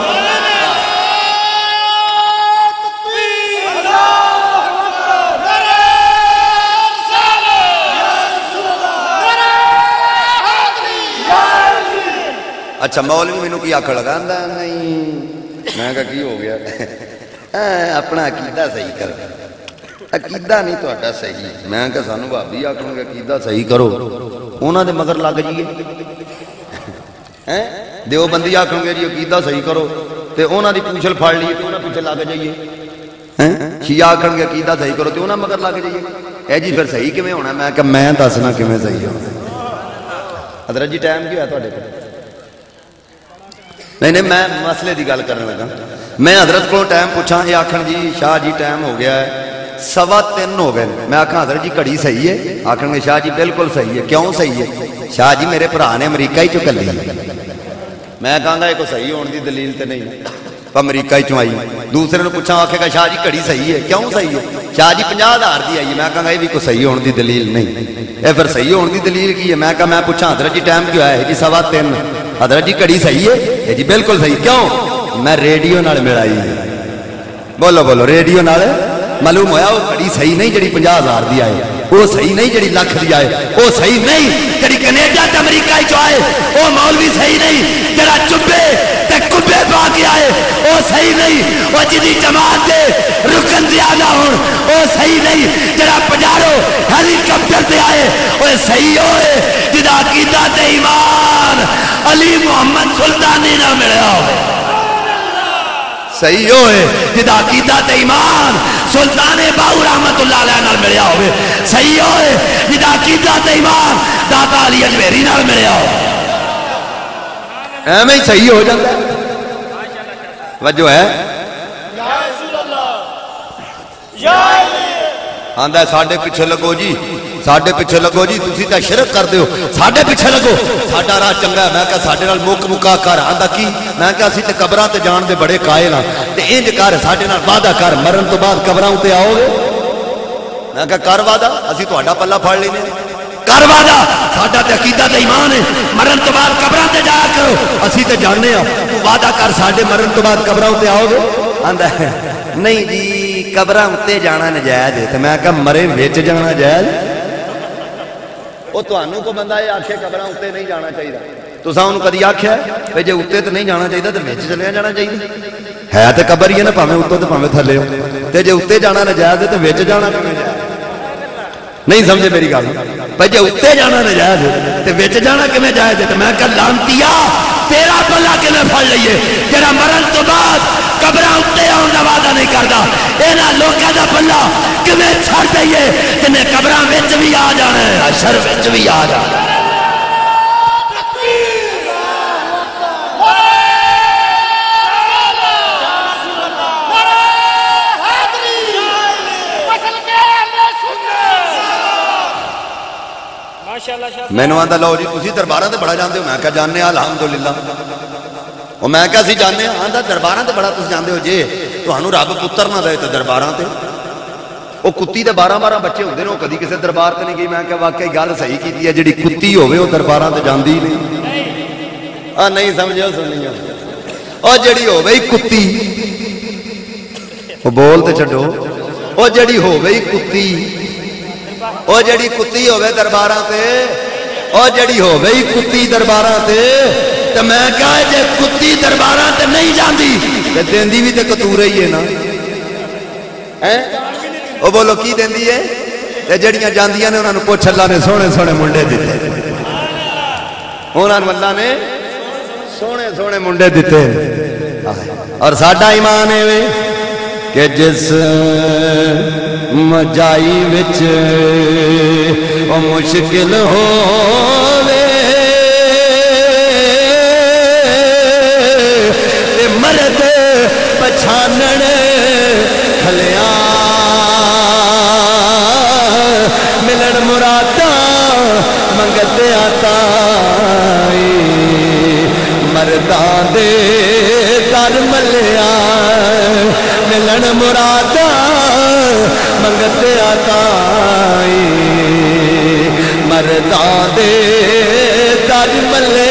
اچھا مولوی مینوں کی آکھ لگا نہیں. میں کہا کی ہو گیا؟ اپنا عقیدہ صحیح کرو. عقیدہ نہیں تہاڈا صحیح. میں کہا سانوں بھابی آکھن گے عقیدہ صحیح کرو انہاں دے مگر لگ جائیے. دیوبندی آکھن گے جی عقیدہ صحیح کرو تے انہاں دی پوچھل پھڑ لیے تے انہاں پیچھے لگ جائیے. شیعہ آکھن گے عقیدہ صحیح کرو تے انہاں مگر لگ جائیے. اے جی پھر صحیح کیویں ہونا؟ میں کہا میں دسنا کیویں صحیح ہونا. حضرت جی ٹائم کی ہویا تہاڈے کول؟ نہیں میں مسئلے دی گل کرن لگا. میں حضرت کو ٹائم پوچھا یہ آخر جی شاہ جی ٹائم ہو گیا ہے 3:15 ہو گئے میں آخا حضرت جی گھڑی صحیح ہے آخر گے شاہ جی بالکل صحیح ہے کیوں صحیح ہے شاہ جی میرے بھرا نے امریکہ ہی چ کلی میں کہاں گا یہ کوئی صحیح ہونے کی دلیل تو نہیں امریکہ ہی چوں آئی دوسرے نے پوچھا آخے گا شاہ جی گھڑی صحیح ہے کیوں صحیح ہے شاہ جی 50,000 دی آئی ہے میں کہاں گا یہ بھی کوئی صحیح ہونے کی دلیل نہیں یہ پھر صحیح ہونے کی دلیل کی ہے میں کہا میں پوچھا حضرت جی ٹائم کیوں آیا ہے جی 3:15 حضرت جی گھڑی صحیح ہے جی بالکل صحیح کیوں میں ریڈیو نال ملائی بولو بولو ریڈیو نال معلوم ہویا وہ گھڑی صحیح نہیں جڑی 50,000 دی آئے وہ صحیح نہیں جڑی لکھ دی آئے وہ صحیح نہیں جڑی کینیڈا تے امریکہ ہی آئے وہ مولوی صحیح نہیں جڑا چبے تے کبے پا کے آئے وہ صحیح نہیں وہ جدی جماعت دے رکن زیادہ ہون وہ صحیح نہیں جڑا پجارو ہیلی کاپٹر تے آئے وہ صحیح ہوئے جدا عقیدہ تے ایمان علی محمد سلطانی نہ ملیا ہوئے صحیح ہوئے جدا عقیدہ تے ایمان سلطان باہو رحمت اللہ علیہ نال ملیا ہوئے صحیح ہوئے جدا عقیدہ تے ایمان داتا علی اجمیری نال ملیا ہوئے ایمیں ہی صحیح ہو جاتا ہے وجہ ہے یا رسول اللہ یا علی آندہ ہے ساڑھے پیچھے لگو جی ساڑھے پیچھے لگو جی تُسی تے شرک کر دے ہو ساڑھے پیچھے لگو ساڑھا راہ چنگا ہے میں کہا ساڑھے نال موک مکا کر آندہ کی میں کہا اسی تے قبران تے جان دے بڑے قائل ہاں تے انج کر ساڑھے نال وعدہ کر مرن تو بعد قبران تے آؤ گے میں کہا کر وعدہ اسی تو ہڈا پلہ پھاڑ لینے کر وعدہ ساڑھا تے عقیدہ تے ایمان ہے مرن تو بعد قبران تے جایا کرو اسی تے جاننے ہاں تو وعدہ کر ساڑھے مرن تو بعد قبران تے آؤ گے آندہ ہے نہیں جی قبران تے جانا نجائز ہے تو میں کہا مرے ویچ جانا جائز وہ تو انہوں کو بندہ یہ آکھے قبران اتے نہیں جانا چاہیے تو ساں انہوں کدی آکھے ہے جے اتے تو نہیں جانا چاہیے تو ویچ چلے جانا چاہیے ہے تو قبر ہی ہے نا پاویں اتوں تو پاویں تھلے ہو تے جے اتے جانا نجائز ہے تو ویچ جانا نہیں سمجھے میری گل بھائی جے اتے جانا نجائز ہے تو ویچ جانا کیویں جائز ہے تو میں کہا لانتیا تیرا بلا کیویں پھڑ لئیے جڑا مرن تو بعد قبراں اتے آن دا وعدہ نہیں کردا انہاں لوکاں دا بلا کیویں چھڑ دئیے جنہیں قبراں وچ بھی آ جانا ہے حشر وچ بھی آ جانا ہے میں نے آندہ لو جی تسی درباراں تے بڑا جاندے ہو میں کہا جاننے الحمدللہ اور میں کہا سی جاننے آندہ درباراں تے بڑا تسی جاندے ہو جے تو ہنو رب پتر نہ دے تے درباراں تے وہ کتی دے 12 بچے ہوندے نے وہ کدی کسے دربار تے نہیں گئی میں کہا واقعی گل صحیح کیتی ہے جڑی کتی ہوے وہ درباراں تے جاندی نہیں نہیں سمجھو سنیو اور جڑی ہوے کتی وہ بول تے چھڈو وہ جڑی ہوے کتی او جڑی کتی ہوئے درباراں تے او جڑی ہوئے کتی درباراں تے میں کہا جے کتی درباراں تے نہیں جاندی تے دیندی بھی تے کتورے ہی ہے نا او بولو کی دیندی ہے تے جڑیاں جاندیاں نے انہاں نوں پوچھ اللہ نے سونے سونے منڈے دیتے انہاں نوں اللہ نے سونے سونے منڈے دیتے اور ساڈا ایمان ہے وے کہ جس مجائی وچ او مشکل ہووے تے مرد پچھانن کھلیاں ملن مراداں منگدیاں تائی مرداں دے در ملیاں ملن مراداں منگتے آتائی مردان دے در ملے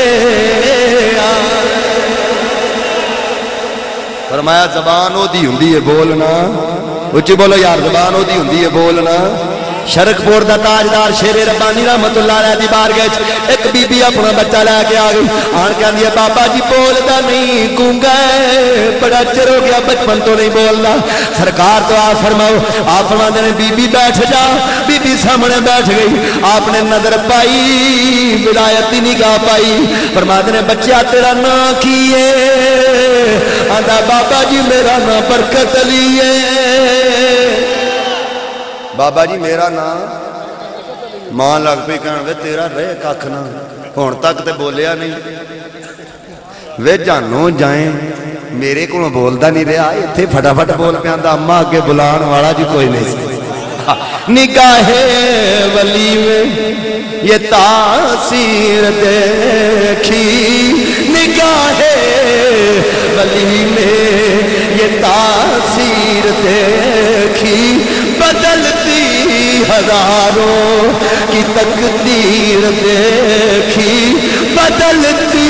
فرمایا زبان ہو دی ہوندی ہے بولنا اچھی بولو یار زبان ہو دی ہوندی ہے بولنا شرک پور دا تاجدار شیر ربانی رحمت اللہ علیہ دی بارگاہ ایک بی بی اپنا بچہ لے کے آ گئی آن کہندی ہے بابا جی بولدا نہیں گونگا ہے بڑا چر ہو گیا بچپن تو نہیں بولنا سرکار تو آپ فرماؤ آپ فرماندے نے بی بی بیٹھ جا بی بی سامنے بیٹھ گئی آپ نے نظر پائی ولایتی نگاہ پائی فرماندے نے بچہ تیرا نام کی ہے آندا بابا جی میرا نام برکت علی ہے بابا جی میرا نام ماں لگ پہ کہنا وے تیرا رہے کھ نہ ہون تک تے بولیا نہیں وے جانو جائیں میرے کو بولتا نہیں رہا اتنے فٹافٹ بول پہ آتا اما اگے بلان والا جی کوئی نہیں سی نگاہ ولی میں یہ تاثیر دیکھی نگاہ ولی میں یہ تاثیر دیکھی بدلتی ہزاروں کی تقدیر دیکھی بدلتی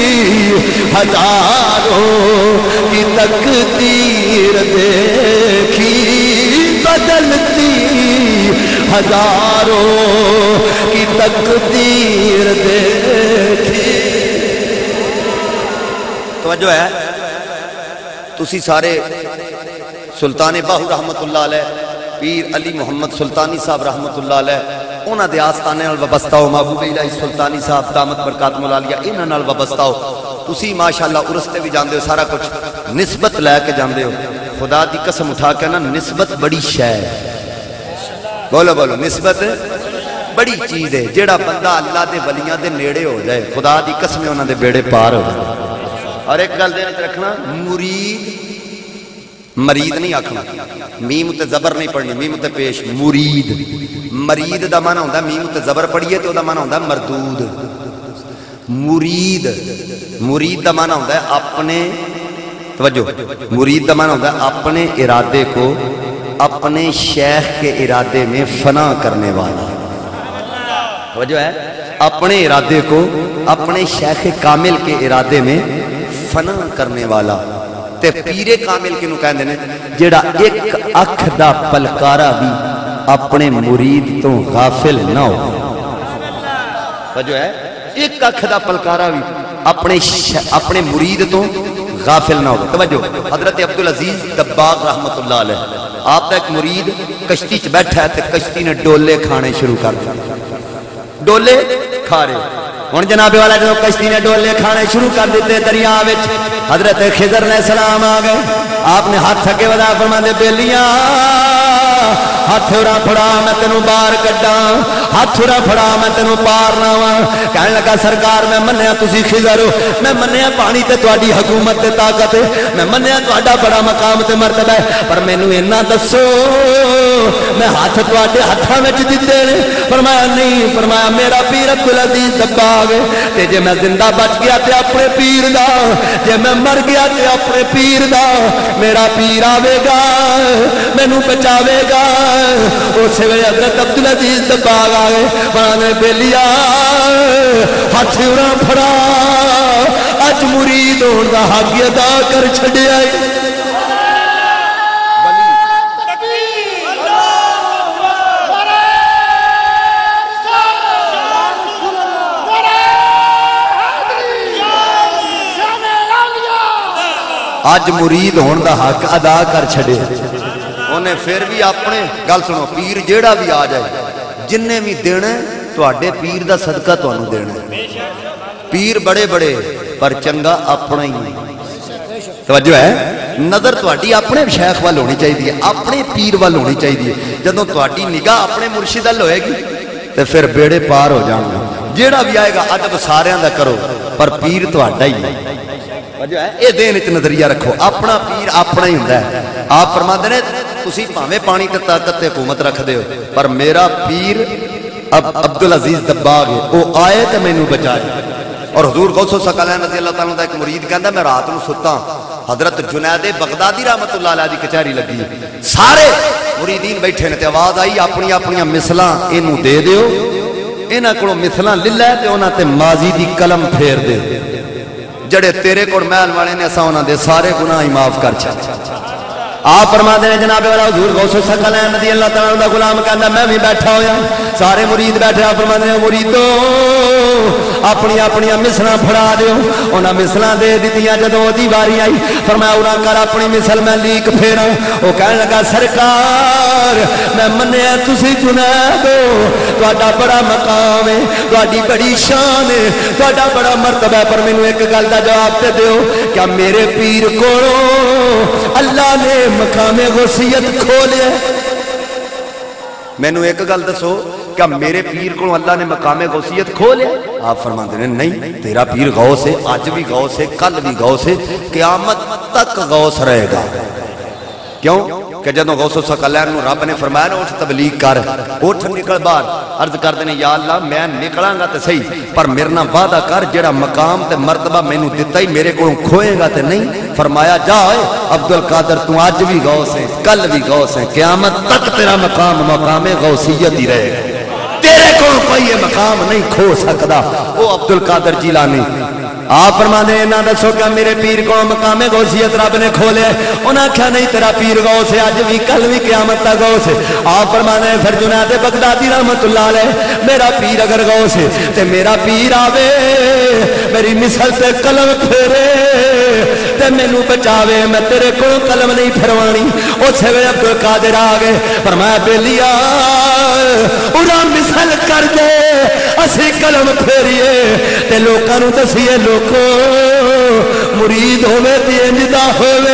ہزاروں کی تقدیر دیکھی بدلتی ہزاروں کی تقدیر دیکھی توجہ ہے تسی سارے سلطان باہو رحمت اللہ علیہ پیر علی محمد سلطانی صاحب رحمت اللہ علیہ انہاں دے آستانے نال وابستہ ہو محبوب الہی سلطانی صاحب دامت برکات مولالیہ انہاں نال وابستہ ہو تسی ماشاءاللہ عرس تے بھی جاندے ہو سارا کچھ نسبت لے کے جاندے ہو خدا دی قسم اٹھا کے نا نسبت بڑی شے ہے بولو بولو نسبت بڑی چیز ہے جیڑا بندہ اللہ دے ولیاں دے نیڑے ہو جائے خدا دی قسم انہاں دے بیڑے پار ہو جائے اور ایک گل دے وچ رکھنا مرید مرید نہیں آکھنا میم تے زبر نہیں پڑھنی میم تے پیش مرید مرید دا معنی ہوندا میم تے زبر پڑھیے تو دا معنی ہوندا مردود مرید مرید دا معنی ہوندا ہے اپنے توجہ مرید دا معنی ہوندا ہے اپنے ارادے کو اپنے شیخ کے ارادے میں فنا کرنے والا توجہ ہے اپنے ارادے کو اپنے شیخ کامل کے ارادے میں فنا کرنے والا تے پیر کامل کنوں کہندے نے جیڑا ایک اکھ دا پلکارا بھی اپنے مرید تو غافل نہ ہو توجہ ہے ایک اکھ دا پلکارا بھی اپنے مرید تو غافل نہ ہو توجہ حضرت عبدالعزیز دباغ رحمت اللہ علیہ آپ کا ایک مرید کشتی چ بیٹھا ہے تے کشتی نے ڈولے کھانے شروع کر دیا ڈولے کھا رہے ہن جناب والا جو کشتی نے ڈولے کھانے شروع کر دیتے دریا وچ حضرت خضر علیہ السلام آ گئے آپ نے ہاتھ اگے ودا فرماندے بیلیاں ہاتھ اڑا پھڑا میں تینوں باہر کڈاں ہاتھ اڑا پھڑا میں تینوں پار لاواں کہنے لگا سرکار میں منیا تسی خضر ہو میں منیا پانی تے تہاڈی حکومت تے طاقت ہے میں منیا تہاڈا بڑا مقام تے مرتبہ ہے پر مینوں اینا دسو میں ہاتھ تہاڈے ہتھاں وچ دتے نے فرمایا نہیں فرمایا میرا پیر عبدالعزیز دباغ تے جے میں زندہ بچ گیا تے اپنے پیر دا جے میں مر گیا تے اپنے پیر دا میرا پیر آوے گا مینوں بچاوے گا اسے ویلے حضرت عبدالعزیز دباغ آ گئے فرمانے بیلیا ہاتھ اڑا پھڑا اج مرید ہون دا حق ادا کر چھڈیا اج مرید ہون دا حق ادا کر چھڈے انہیں پھر بھی اپنے گل سنو پیر جیڑا بھی آ جائے جننے بھی دینا تواڈے پیر دا صدقہ تانوں دینا پیر بڑے بڑے پر چنگا اپنا ہی توجہ ہے نظر تواڈی اپنے شیخ وال ہونی چاہیے اپنے پیر وال ہونی چاہیے جدوں تواڈی نگاہ اپنے مرشد وال ہوئے گی تے پھر بیڑے پار ہو جان گے جیڑا بھی آئے گا ادب ساریاں دا کرو پر پیر تواڈا ہی ہے یہ دین وچ نظریہ رکھو اپنا پیر اپنا ہی ہوندا ہے آپ فرماندے نے تسی بھاویں پانی تے طاقت تے حکومت رکھ دیو پر میرا پیر عبدالعزیز دباغ ہے وہ آئے تے مینوں بچائے اور حضور غوث ثقلین رضی اللہ تعالیٰ عنہ دا ایک مرید کہندا میں رات نوں ستا حضرت جنید بغدادی رحمت اللہ علیہ دی کچہری لگی سارے مریدین بیٹھے نے تے آواز آئی اپنی اپنی مثلاں اینوں دے دیو انہاں کولوں مثلاں لے لے تے انہاں تے ماضی دی قلم پھیر دے جڑے تیرے کوڑ محل والے نے اساں انہاں دے سارے گناہ ہی معاف کر چھڈ آپ فرما دے جناب والا حضور غوث ثقلین رضی اللہ تعالیٰ عنہ دا غلام کہندا میں بھی بیٹھا ہویا سارے مرید بیٹھے آپ فرما دے مریدو اپنی اپنی مثلاں پھڑا دیو انہاں مثلاں دے دتیاں جدوں دی واری آئی فرمایا اڑا کر اپنی مثل میں لیک پھیرا او کہن لگا سرکار میں منیا تسی جنید ہو تہاڈا بڑا مقام ہے تہاڈی بڑی شان ہے تہاڈا بڑا مرتبہ ہے پر مینوں ایک گل دا جواب تے دیو کیا میرے پیر کولوں اللہ نے مقام غوثیت کھولے مینوں ایک گل دسو کیا میرے پیر کو اللہ نے مقام غوثیت کھولے آپ فرماتے ہیں نہیں تیرا پیر غوث ہے آج بھی غوث ہے کل بھی غوث ہے قیامت تک غوث رہے گا. کیوں کہ جدوں غوث ثقلین نو رب نے فرمایا نا اٹھ تبلیغ کر, اٹھ نکل باہر. عرض کردے نے یا اللہ میں نکلاں گا تے صحیح, پر میرے نال وعدہ کر جڑا مقام تے مرتبہ مینوں دتا ہی میرے کولوں کھوئے گا تے نہیں. فرمایا جا عبد القادر تو اج بھی غوث ہے, کل بھی غوث ہے, قیامت تک تیرا مقام غوثیت ہی رہے گا, تیرے کو کوئی یہ مقام نہیں کھو سکتا. وہ عبد القادر جیلانی آپ فرمانے نہ دسو کہ میرے پیر کو مقام غوثیت رب نے کھولے. انہاں کہا نہیں تیرا پیر غوث ہے, اج بھی کل بھی قیامت تک غوث ہے. آپ فرمانے پھر جنید بغدادی رحمت اللہ علیہ میرا پیر اگر غوث ہے تے میرا پیر آوے میری مثل تے قلم پھیرے تے مینوں بچاوے, میں تیرے کو قلم نہیں پھروانی. اس ویلے عبد القادر آ گئے, فرمایا بیلیا اڑا مثل کر دے اسی قلم پھیریے تے لوکاں نوں دسیے لوکو مرید ہوے تے انج دا ہوے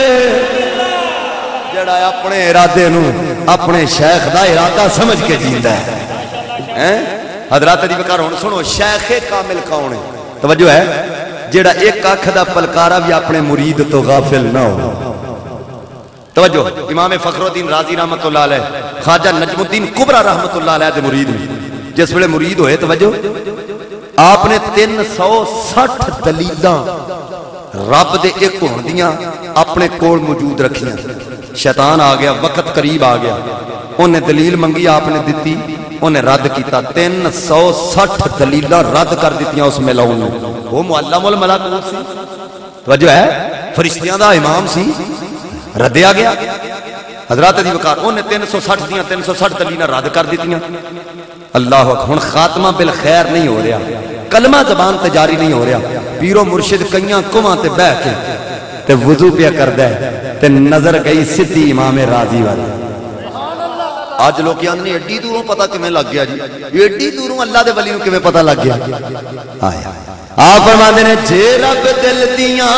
جڑا اپنے ارادے نو اپنے شیخ دا ارادہ سمجھ کے جیندا ہے. حضرات دی بکار ہن سنو شیخ کامل کون ہے؟ توجہ ہے, جڑا ایک اکھ دا پلکارا بھی اپنے مرید تو غافل نہ ہو. توجہ, امام فخر الدین رازی رحمت اللہ علیہ, خواجہ نجم الدین کبرا رحمت اللہ علیہ دے مرید میں جس ویلے مرید ہوئے, توجہ آپ نے 360 دلیلاں رب دے ایک ہون دیاں اپنے کول موجود رکھیاں. شیطان آ گیا, وقت قریب آ گیا, انہیں دلیل منگی, آپ نے دتی, انہیں رد کیتا. 360 دلیلاں رد کر دیتیاں اس ملعون نے. وہ معلم الملائکہ سی, توجہ ہے, فرشتیاں دا امام سی, ردیا گیا. حضرات دی وقار انہیں 360 دیاں 360 دلیلاں رد کر دیتیاں. اللہ اکبر. ہن خاتمہ بالخیر نہیں ہو رہا, کلمہ زبان تے جاری نہیں ہو رہا. پیرو مرشد کئیاں کواں تے بیٹھ کے تے وضو پیا کردا ہے تے نظر گئی سدھی امام راضی والی. اج لوگ آندے ایڈی دوروں پتہ کیویں لگ گیا جی, ایڈی دوروں اللہ دے ولی نوں کیویں پتہ لگ گیا. آیا آپ فرماندے نے جے رب دل دیاں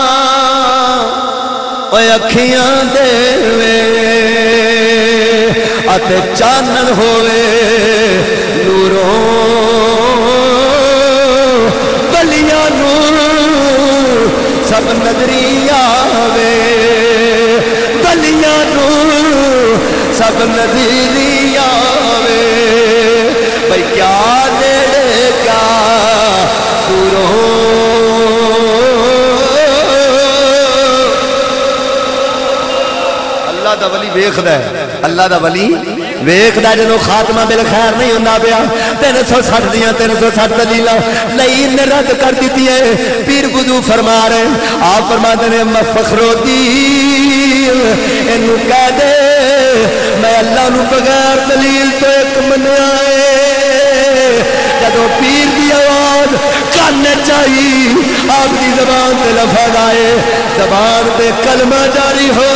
اوے اکھیاں دے اتے چانن ہوئے نوروں ولیاں نور سب نظری آوے, ولیاں نور سب نظری آوے. بھئی کیا نیڑے کیا دوروں اللہ دا ولی ویکھدا ہے, اللہ دا ولی ویکھدا جدوں خاتمہ بالخیر نہیں ہوندا پیا. 360 دیاں 360 دلیلاں لئی نے رد کر دتی ہے. پیر وضو فرما رہے, آپ فرماتے ہیں فخر الدین اینو کہہ دے میں اللہ نو بغیر دلیل تو ایک منیا ہے. جدوں پیر دی آواز کان چاہی آپ دی زبان تے لفظ آئے, زبان تے کلمہ جاری ہو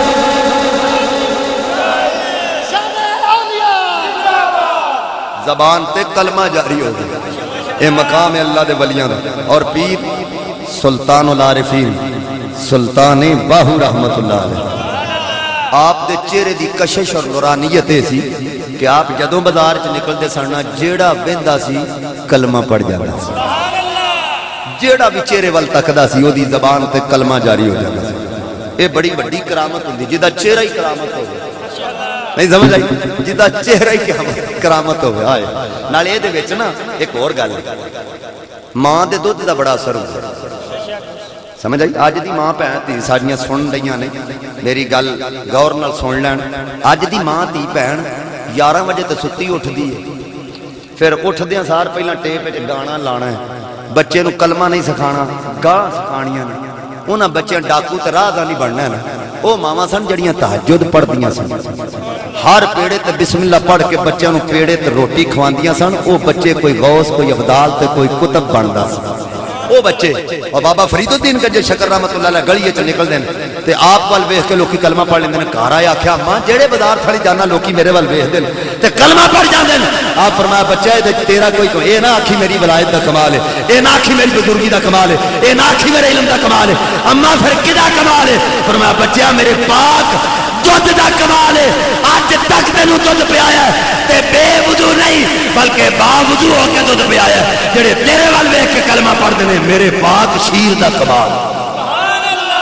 زبان تے کلمہ جاری ہو گیا. اے مقام ہے اللہ دے ولیاں دا. اور پیر سلطان العارفین سلطان باہو رحمت اللہ علیہ, آپ دے چہرے دی کشش اور نورانیت سی کہ آپ جدوں بازار چ نکلدے سن جیڑا ویندا سی کلمہ پڑھ جاندا سی, جیڑا بھی چہرے ول تکدا سی او دی زبان تے کلمہ جاری ہو جاندا سی. اے بڑی بڑی کرامت ہوندی جدا چہرہ ہی کرامت ہوے, نہیں سمجھ آئی, جدا چہرہ ہی کرامت ہوے. آئے نالے دے وچ نا ایک اور گل, ماں دے دودھ دا بڑا اثر ہوندا, سمجھ آئی. اج دی ماں بھین تی ساڈیاں سن رہیاں نے, میری گل غور نال سن لین. اج دی ماں تی بھین 11 بجے تے ستی اٹھدی ہے, پھر اٹھدیاں سار پہلا ٹیپ وچ گانا لانا ہے, بچے نو کلمہ نہیں سکھانا, گاہ سکھانیاں نے. انہاں بچیاں ڈاکو تے راہدار نہیں بننا ہے نا. او ماواں سن جڑیاں تہجد پڑھدیاں سن, ہر پیڑے تے بسم اللہ پڑھ کے بچیاں نو پیڑے تے روٹی کھواندیاں سن. او بچے کوئی غوث کوئی ابدال تے کوئی کتب بندا سی. او بچے اور بابا فرید الدین گنج شکر رحمت اللہ علیہ گلی وچ نکل دین تے آپ ول ویکھ کے لوکی کلمہ پڑھ لیندے نے. گھر آیا آکھیا ماں جڑے بازار تھڑی جانا لوکی میرے ول ویکھ دین تے کلمہ پڑھ جاندے نے. آپ فرمایا بچہ اے تیرا کوئی اے نہ آکھی میری ولایت دا کمال ہے, اے نہ آکھی میری بزرگی دا کمال ہے, اے نہ آکھی میرے علم دا کمال ہے, اما پھر کدا کمال ہے؟ فرمایا بچہ میرے پاک دودھ دا کمال ہے. اج تک تینوں دودھ پیایا تے بے وضو نہیں بلکہ با وضو ہو کے دودھ پیایا. جڑے تیرے ول ویکھ کے کلمہ پڑھدے نے میرے پاک شیر دا کمال. سبحان اللہ.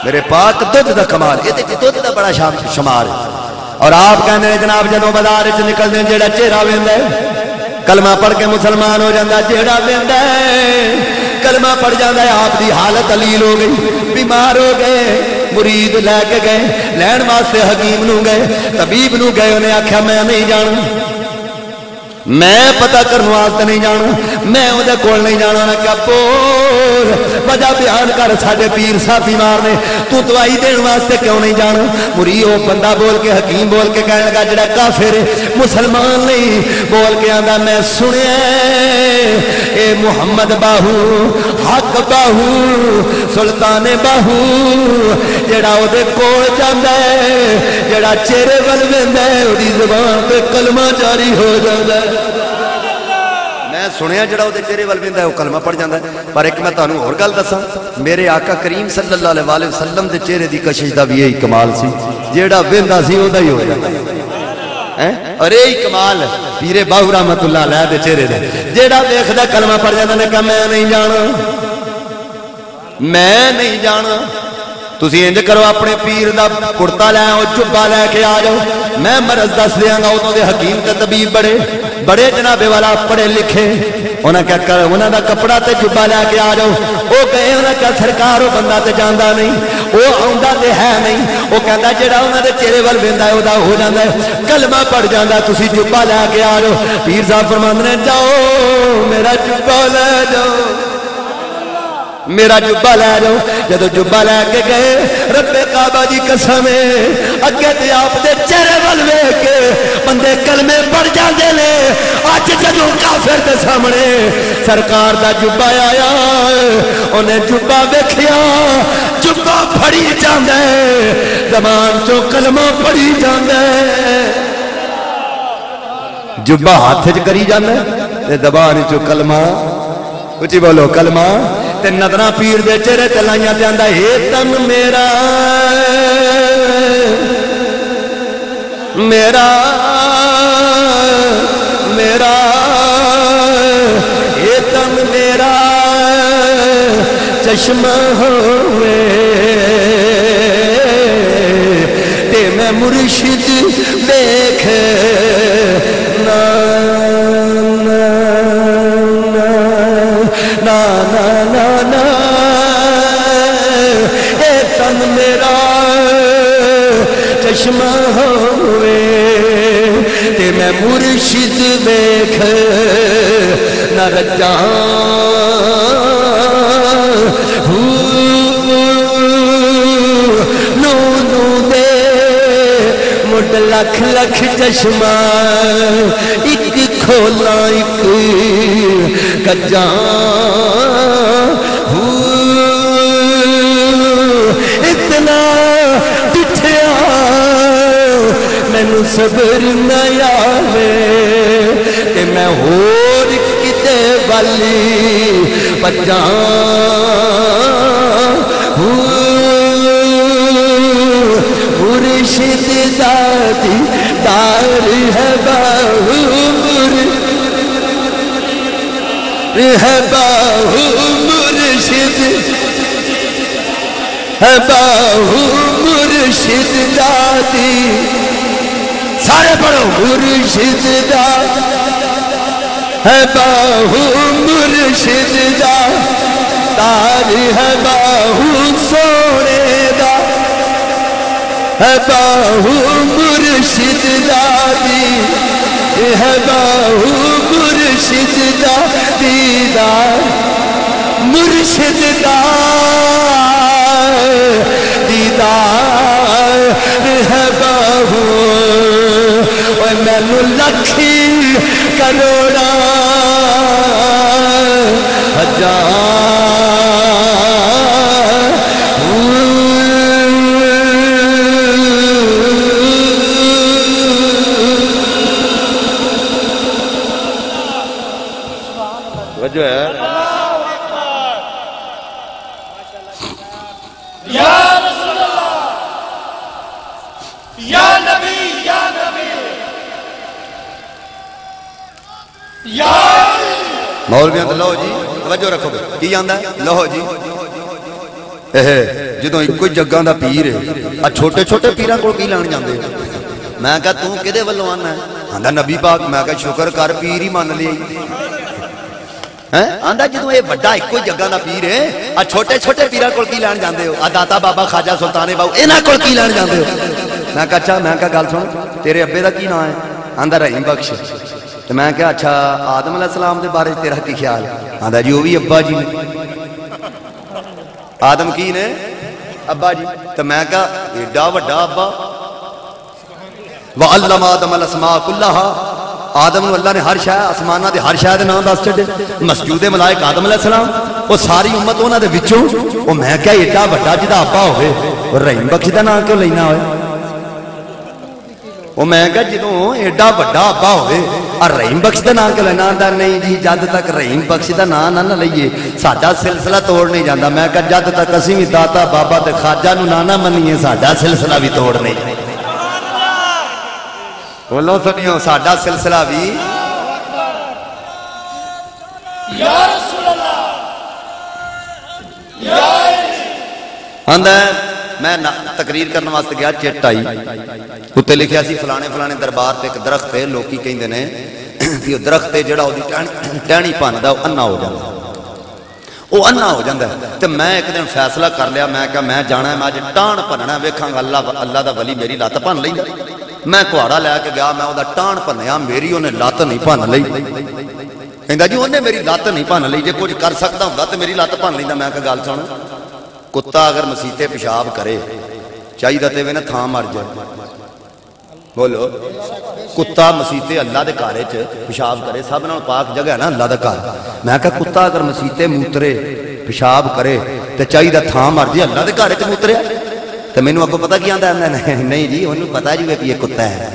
میرے پاک دودھ دا کمال، یہ دودھ دا بڑا شمار ہے۔ اور آپ کہنے ہیں جناب جدوں بازار وچ نکلدے جیڑا چہرہ ویندا ہے کلمہ پڑھ کے مسلمان ہو جاندا، جیڑا ویندا ہے کلمہ پڑھ جاندا ہے آپ دی حالت علیل ہو گئی، بیمار ہو گئے، مرید لے کے گئے، لین واسطے حکیم نو گئے، طبیب نو گئے، انہیں آکھیا میں نہیں جانا، میں پتہ کرنے واسطے نہیں جانا، میں وہ کول نہیں جانا۔ انہیں کہا بول وجہ بیان کر، ساڈے پیر صاحب بیمار نے، تو دوائی دین واسطے کیوں نہیں جانا؟ مرید وہ بندہ بول کے حکیم بول کے کہنے لگا جڑا کافر ہے مسلمان نہیں، بول کے آندا میں سنیا اے محمد باہو حق باہو سلطان باہو جڑا او دے کول جاندا ہے، جڑا چہرے ول ویندا ہے، او دی زبان تے کلمہ جاری ہو جاندا ہے۔ میں سنیا جڑا وہ چہرے ول ویندا ہے وہ کلمہ پڑھ جاندا ہے۔ پر ایک میں تانوں اور گل دساں، میرے آقا کریم صلی اللہ علیہ وسلم دے چہرے دی کشش دا بھی یہی کمال سی، جیڑا ویندا سی او دا ہی ہو جاندا ہے۔ اور یہی کمال پیر باہو رحمت اللہ علیہ دے چہرے دے، جیڑا ویکھدا کلمہ پڑھ جاندا نے کہا میں نہیں جانا، میں نہیں جانا۔ تسی انج کرو اپنے پیر دا کرتا لے آؤ، جبا لے کے آ جاؤ، میں مرض دس دیاں گا۔ انہوں دے حکیم تے طبیب بڑے جناب والا پڑھے لکھے، انہاں کیا کر انہاں دا کپڑا تے جبا لے کے آ جاؤ۔ او گئے، انہاں کیا سرکار او بندہ تے جاندا نہیں، او آوندا تے ہے نہیں، او کہندا جڑا انہاں دے چہرے ول ویندا ہے او دا ہو جاندا ہے، کلمہ پڑھ جاندا، تسی جبا لے کے آ جاؤ۔ پیر صاحب فرماندے نے جاؤ میرا جبا لے جاؤ، میرا جبا لے جاؤ۔ جدو جبا لے کے گئے، رب کعبہ دی قسم اگے تے آپ دے چہرے ول ویکھ کے بندے کلمے پڑھ جاندے نے۔ اج جدو کافر دے سامنے سرکار دا جبا آیا، انہیں جبا ویکھیا، جبا پھڑی جاندا ہے، زبان چوں کلمہ پڑھی جاندا ہے، جبا ہاتھ وچ کری جاندا ہے تے زبان چوں کلمہ، اچھی بولو کلمہ، تے نظرہ پیر دے چہرے تے لائیاں تے آندا اے تن میرا میرا میرا اے تن میرا چشمہ ہوئے تے میں مرشد دیکھ نا نا نا نا نا اے تن میرا چشمہ ہوئے تے میں مرشد دیکھ نہ رجاں نو نو دے مڈ لکھ لکھ چشمہ ایک کھولا ایک کجاں اتنا ڈٹھیا مینوں صبر نہ آوے کہ میں ہور کتے والی بجاں مرشد ذاتی دار ہے باہو ہے باہو مرشد ہے باہو مرشد ذاتی، سارے پڑھو مرشد ذاتی ہے باہو مرشد ذاتی دار ہے باہو سونے دا ہے باہو مرشد ذاتی ہے باہو مرشد دا دیدار مرشد دا دیدار ہے باہو اور مینوں لکھی کروڑا ہزار جو ہے یا رسول اللہ یا نبی یا نبی یا مولویاں تو لو جی توجہ رکھو کی آندا ہے لو جی جدوں ایک کوئی جگہ دا پیر ہے چھوٹے چھوٹے پیراں کول کی لان جاندے میں کہا تو کدے ولوں آنا ہے آندا نبی پاک میں کہا شکر کر پیر ہی مان لئی آندا جدوں اے بڑا ایک کوئی جگہ دا پیر ہے چھوٹے چھوٹے پیراں کول کی لان جاندے ہو داتا بابا خواجہ سلطان باؤ انہاں کول کی لان جاندے ہو میں کہا اچھا میں کہا گل سن تیرے ابے دا کی نام ہے آندا رحیم بخش تو میں کہا اچھا آدم علیہ السلام دے بارے تیرا کی خیال آندا جی وہ بھی ابا جی نے آدم کی نے ابا جی تو میں کہا ایڈا وڈا ابا وَعَلَّمَ آدَمَ الْأَسْمَاءَ كُلَّهَا آدم نو اللہ نے ہر شے آسماناں دے ہر شے دے نام دس چھڈے مسجود ملائک آدم علیہ السلام وہ ساری امت انہاں دے وچوں وہ میں کہا ایڈا وڈا جدا ابا ہوئے اور رحیم بخش دا نام کیوں لینا ہوئے وہ میں کہا جدوں ایڈا وڈا ابا ہوئے اور رحیم بخش دا نام کیوں لینا آندا نہیں جی جد تک رحیم بخش دا نام نہ لئیے ساڈا سلسلہ توڑ نہیں جاندا میں کہا جد تک اسی بھی داتا بابا تے خواجہ نو نہ منیے ساڈا سلسلہ بھی توڑ نہیں بولو سنیو ساڈا سلسلہ بھی یا رسول اللہ یا آندا میں تقریر کرنے واسطے گیا چٹ آئی اتنے لکھیا سی فلانے فلانے دربار تے ایک درخت ہے لوکی کہندے نے کہ درخت ہے جڑا اودی ٹہنی پھندا او انا ہو جاندا وہ انا ہو جاندا ہے تے میں ایک دن فیصلہ کر لیا میں کہ میں جانا ہے میں اج ٹان بھننا ویکھاں گا اللہ دا ولی میری لت بھن لیندا میں کہاڑا لے کے گیا میں او دا ٹان بھنیا میری اونے لت نہیں بھن لئی کہندا جی اونے میری لت نہیں بھن لئی جے کچھ کر سکدا ہوندا تے میری لت بھن لیندا میں کہ گل سن کتا اگر مسیتے پیشاب کرے چاہیے تے نا تھان مر جائے بولو کتا مسیتے اللہ دے گھر وچ پیشاب کرے سب نال پاک جگہ ہے نا اللہ دا گھر میں کہا کتا اگر مسیتے موترے پیشاب کرے تے چاہیے تھان مر جائے اللہ دے گھر وچ موترے تے مینوں اگوں پتہ کی آندا نہیں جی اونوں پتہ جی کہ یہ کتا ہے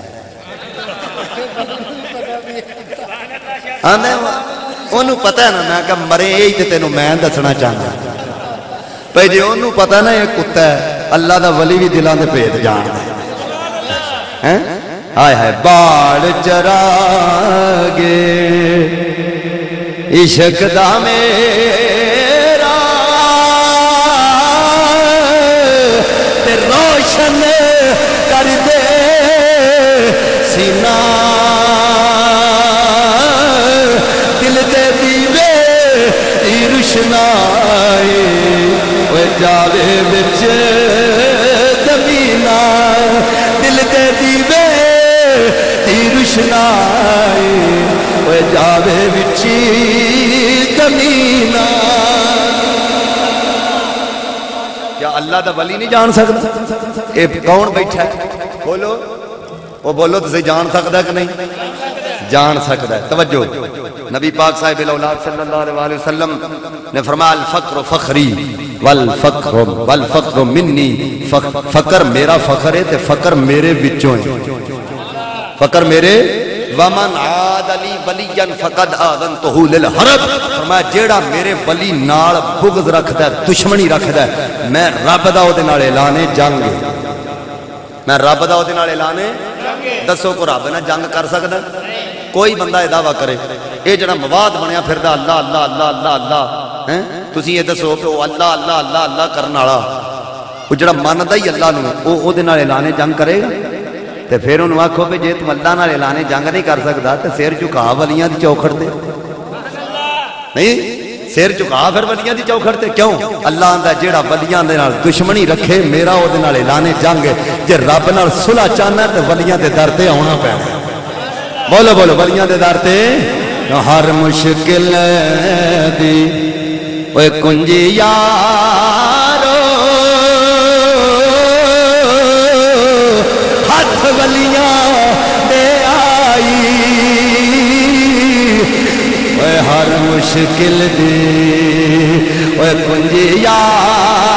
آندا اونوں پتہ ہے نا میں کہ مرے ہی تے تینوں میں دسنا چاہندا پہ جی انہوں پتہ نا یہ کتا ہے اللہ دا ولی بھی دلان دے پیت جان ہے آئے ہے باڑ چرا گے عشق دا میرا تے روشن کر دے سینہ دل دے دیوے دی روشنائی جاوے بچ زمینہ دل دے دیوے دی روشنائی وہ جاوے بچ زمینہ کیا اللہ دا ولی نہیں جان سکتا اے کون بیٹھا ہے بولو وہ بولو تو جان سکتا ہے کہ نہیں جان سکتا ہے توجہ نبی پاک صاحب الاولاد صلی اللہ علیہ وسلم نے فرمایا الفقر فخری والفقر منی فقر میرا فخر ہے تے فقر میرے وچوں ہے فقر میرے ومن عاد لی ولیا فقد آذنتہ للحرب فرمایا جیڑا میرے ولی نال بغض رکھدا ہے دشمنی رکھدا ہے میں رب دا او دے نال اعلان جنگ میں رب دا او دے نال اعلان دسو کو رب نہ جنگ کر سکدا کوئی بندہ یہ دعویٰ کرے یہ جڑا مواد بنیا پھردا اللہ اللہ اللہ اللہ اللہ ہیں تسی یہ دسو کہ وہ اللہ اللہ اللہ اللہ کرن والا وہ جڑا مندا ہی اللہ نو او دے نال اعلان جنگ کرے گا تے پھر انہوں آکھو کہ جے تم اللہ نال اعلان جنگ نہیں کر سکدا تے سر جھکا ولیاں دی چوکھٹ تے نہیں سر جھکا پھر ولیاں دی چوکھٹ تے کیوں اللہ آندا جیڑا ولیاں دے نال دشمنی رکھے میرا او دے نال اعلان جنگ جے رب نال صلح چاہنا تے ولیاں دے در تے آنا پینا بولو بولو ولیاں دے در تے ہر مشکل دی اوے کنجی یارو ہاتھ ولیاں دے آئی اوے ہر مشکل دی اوے کنجی یارو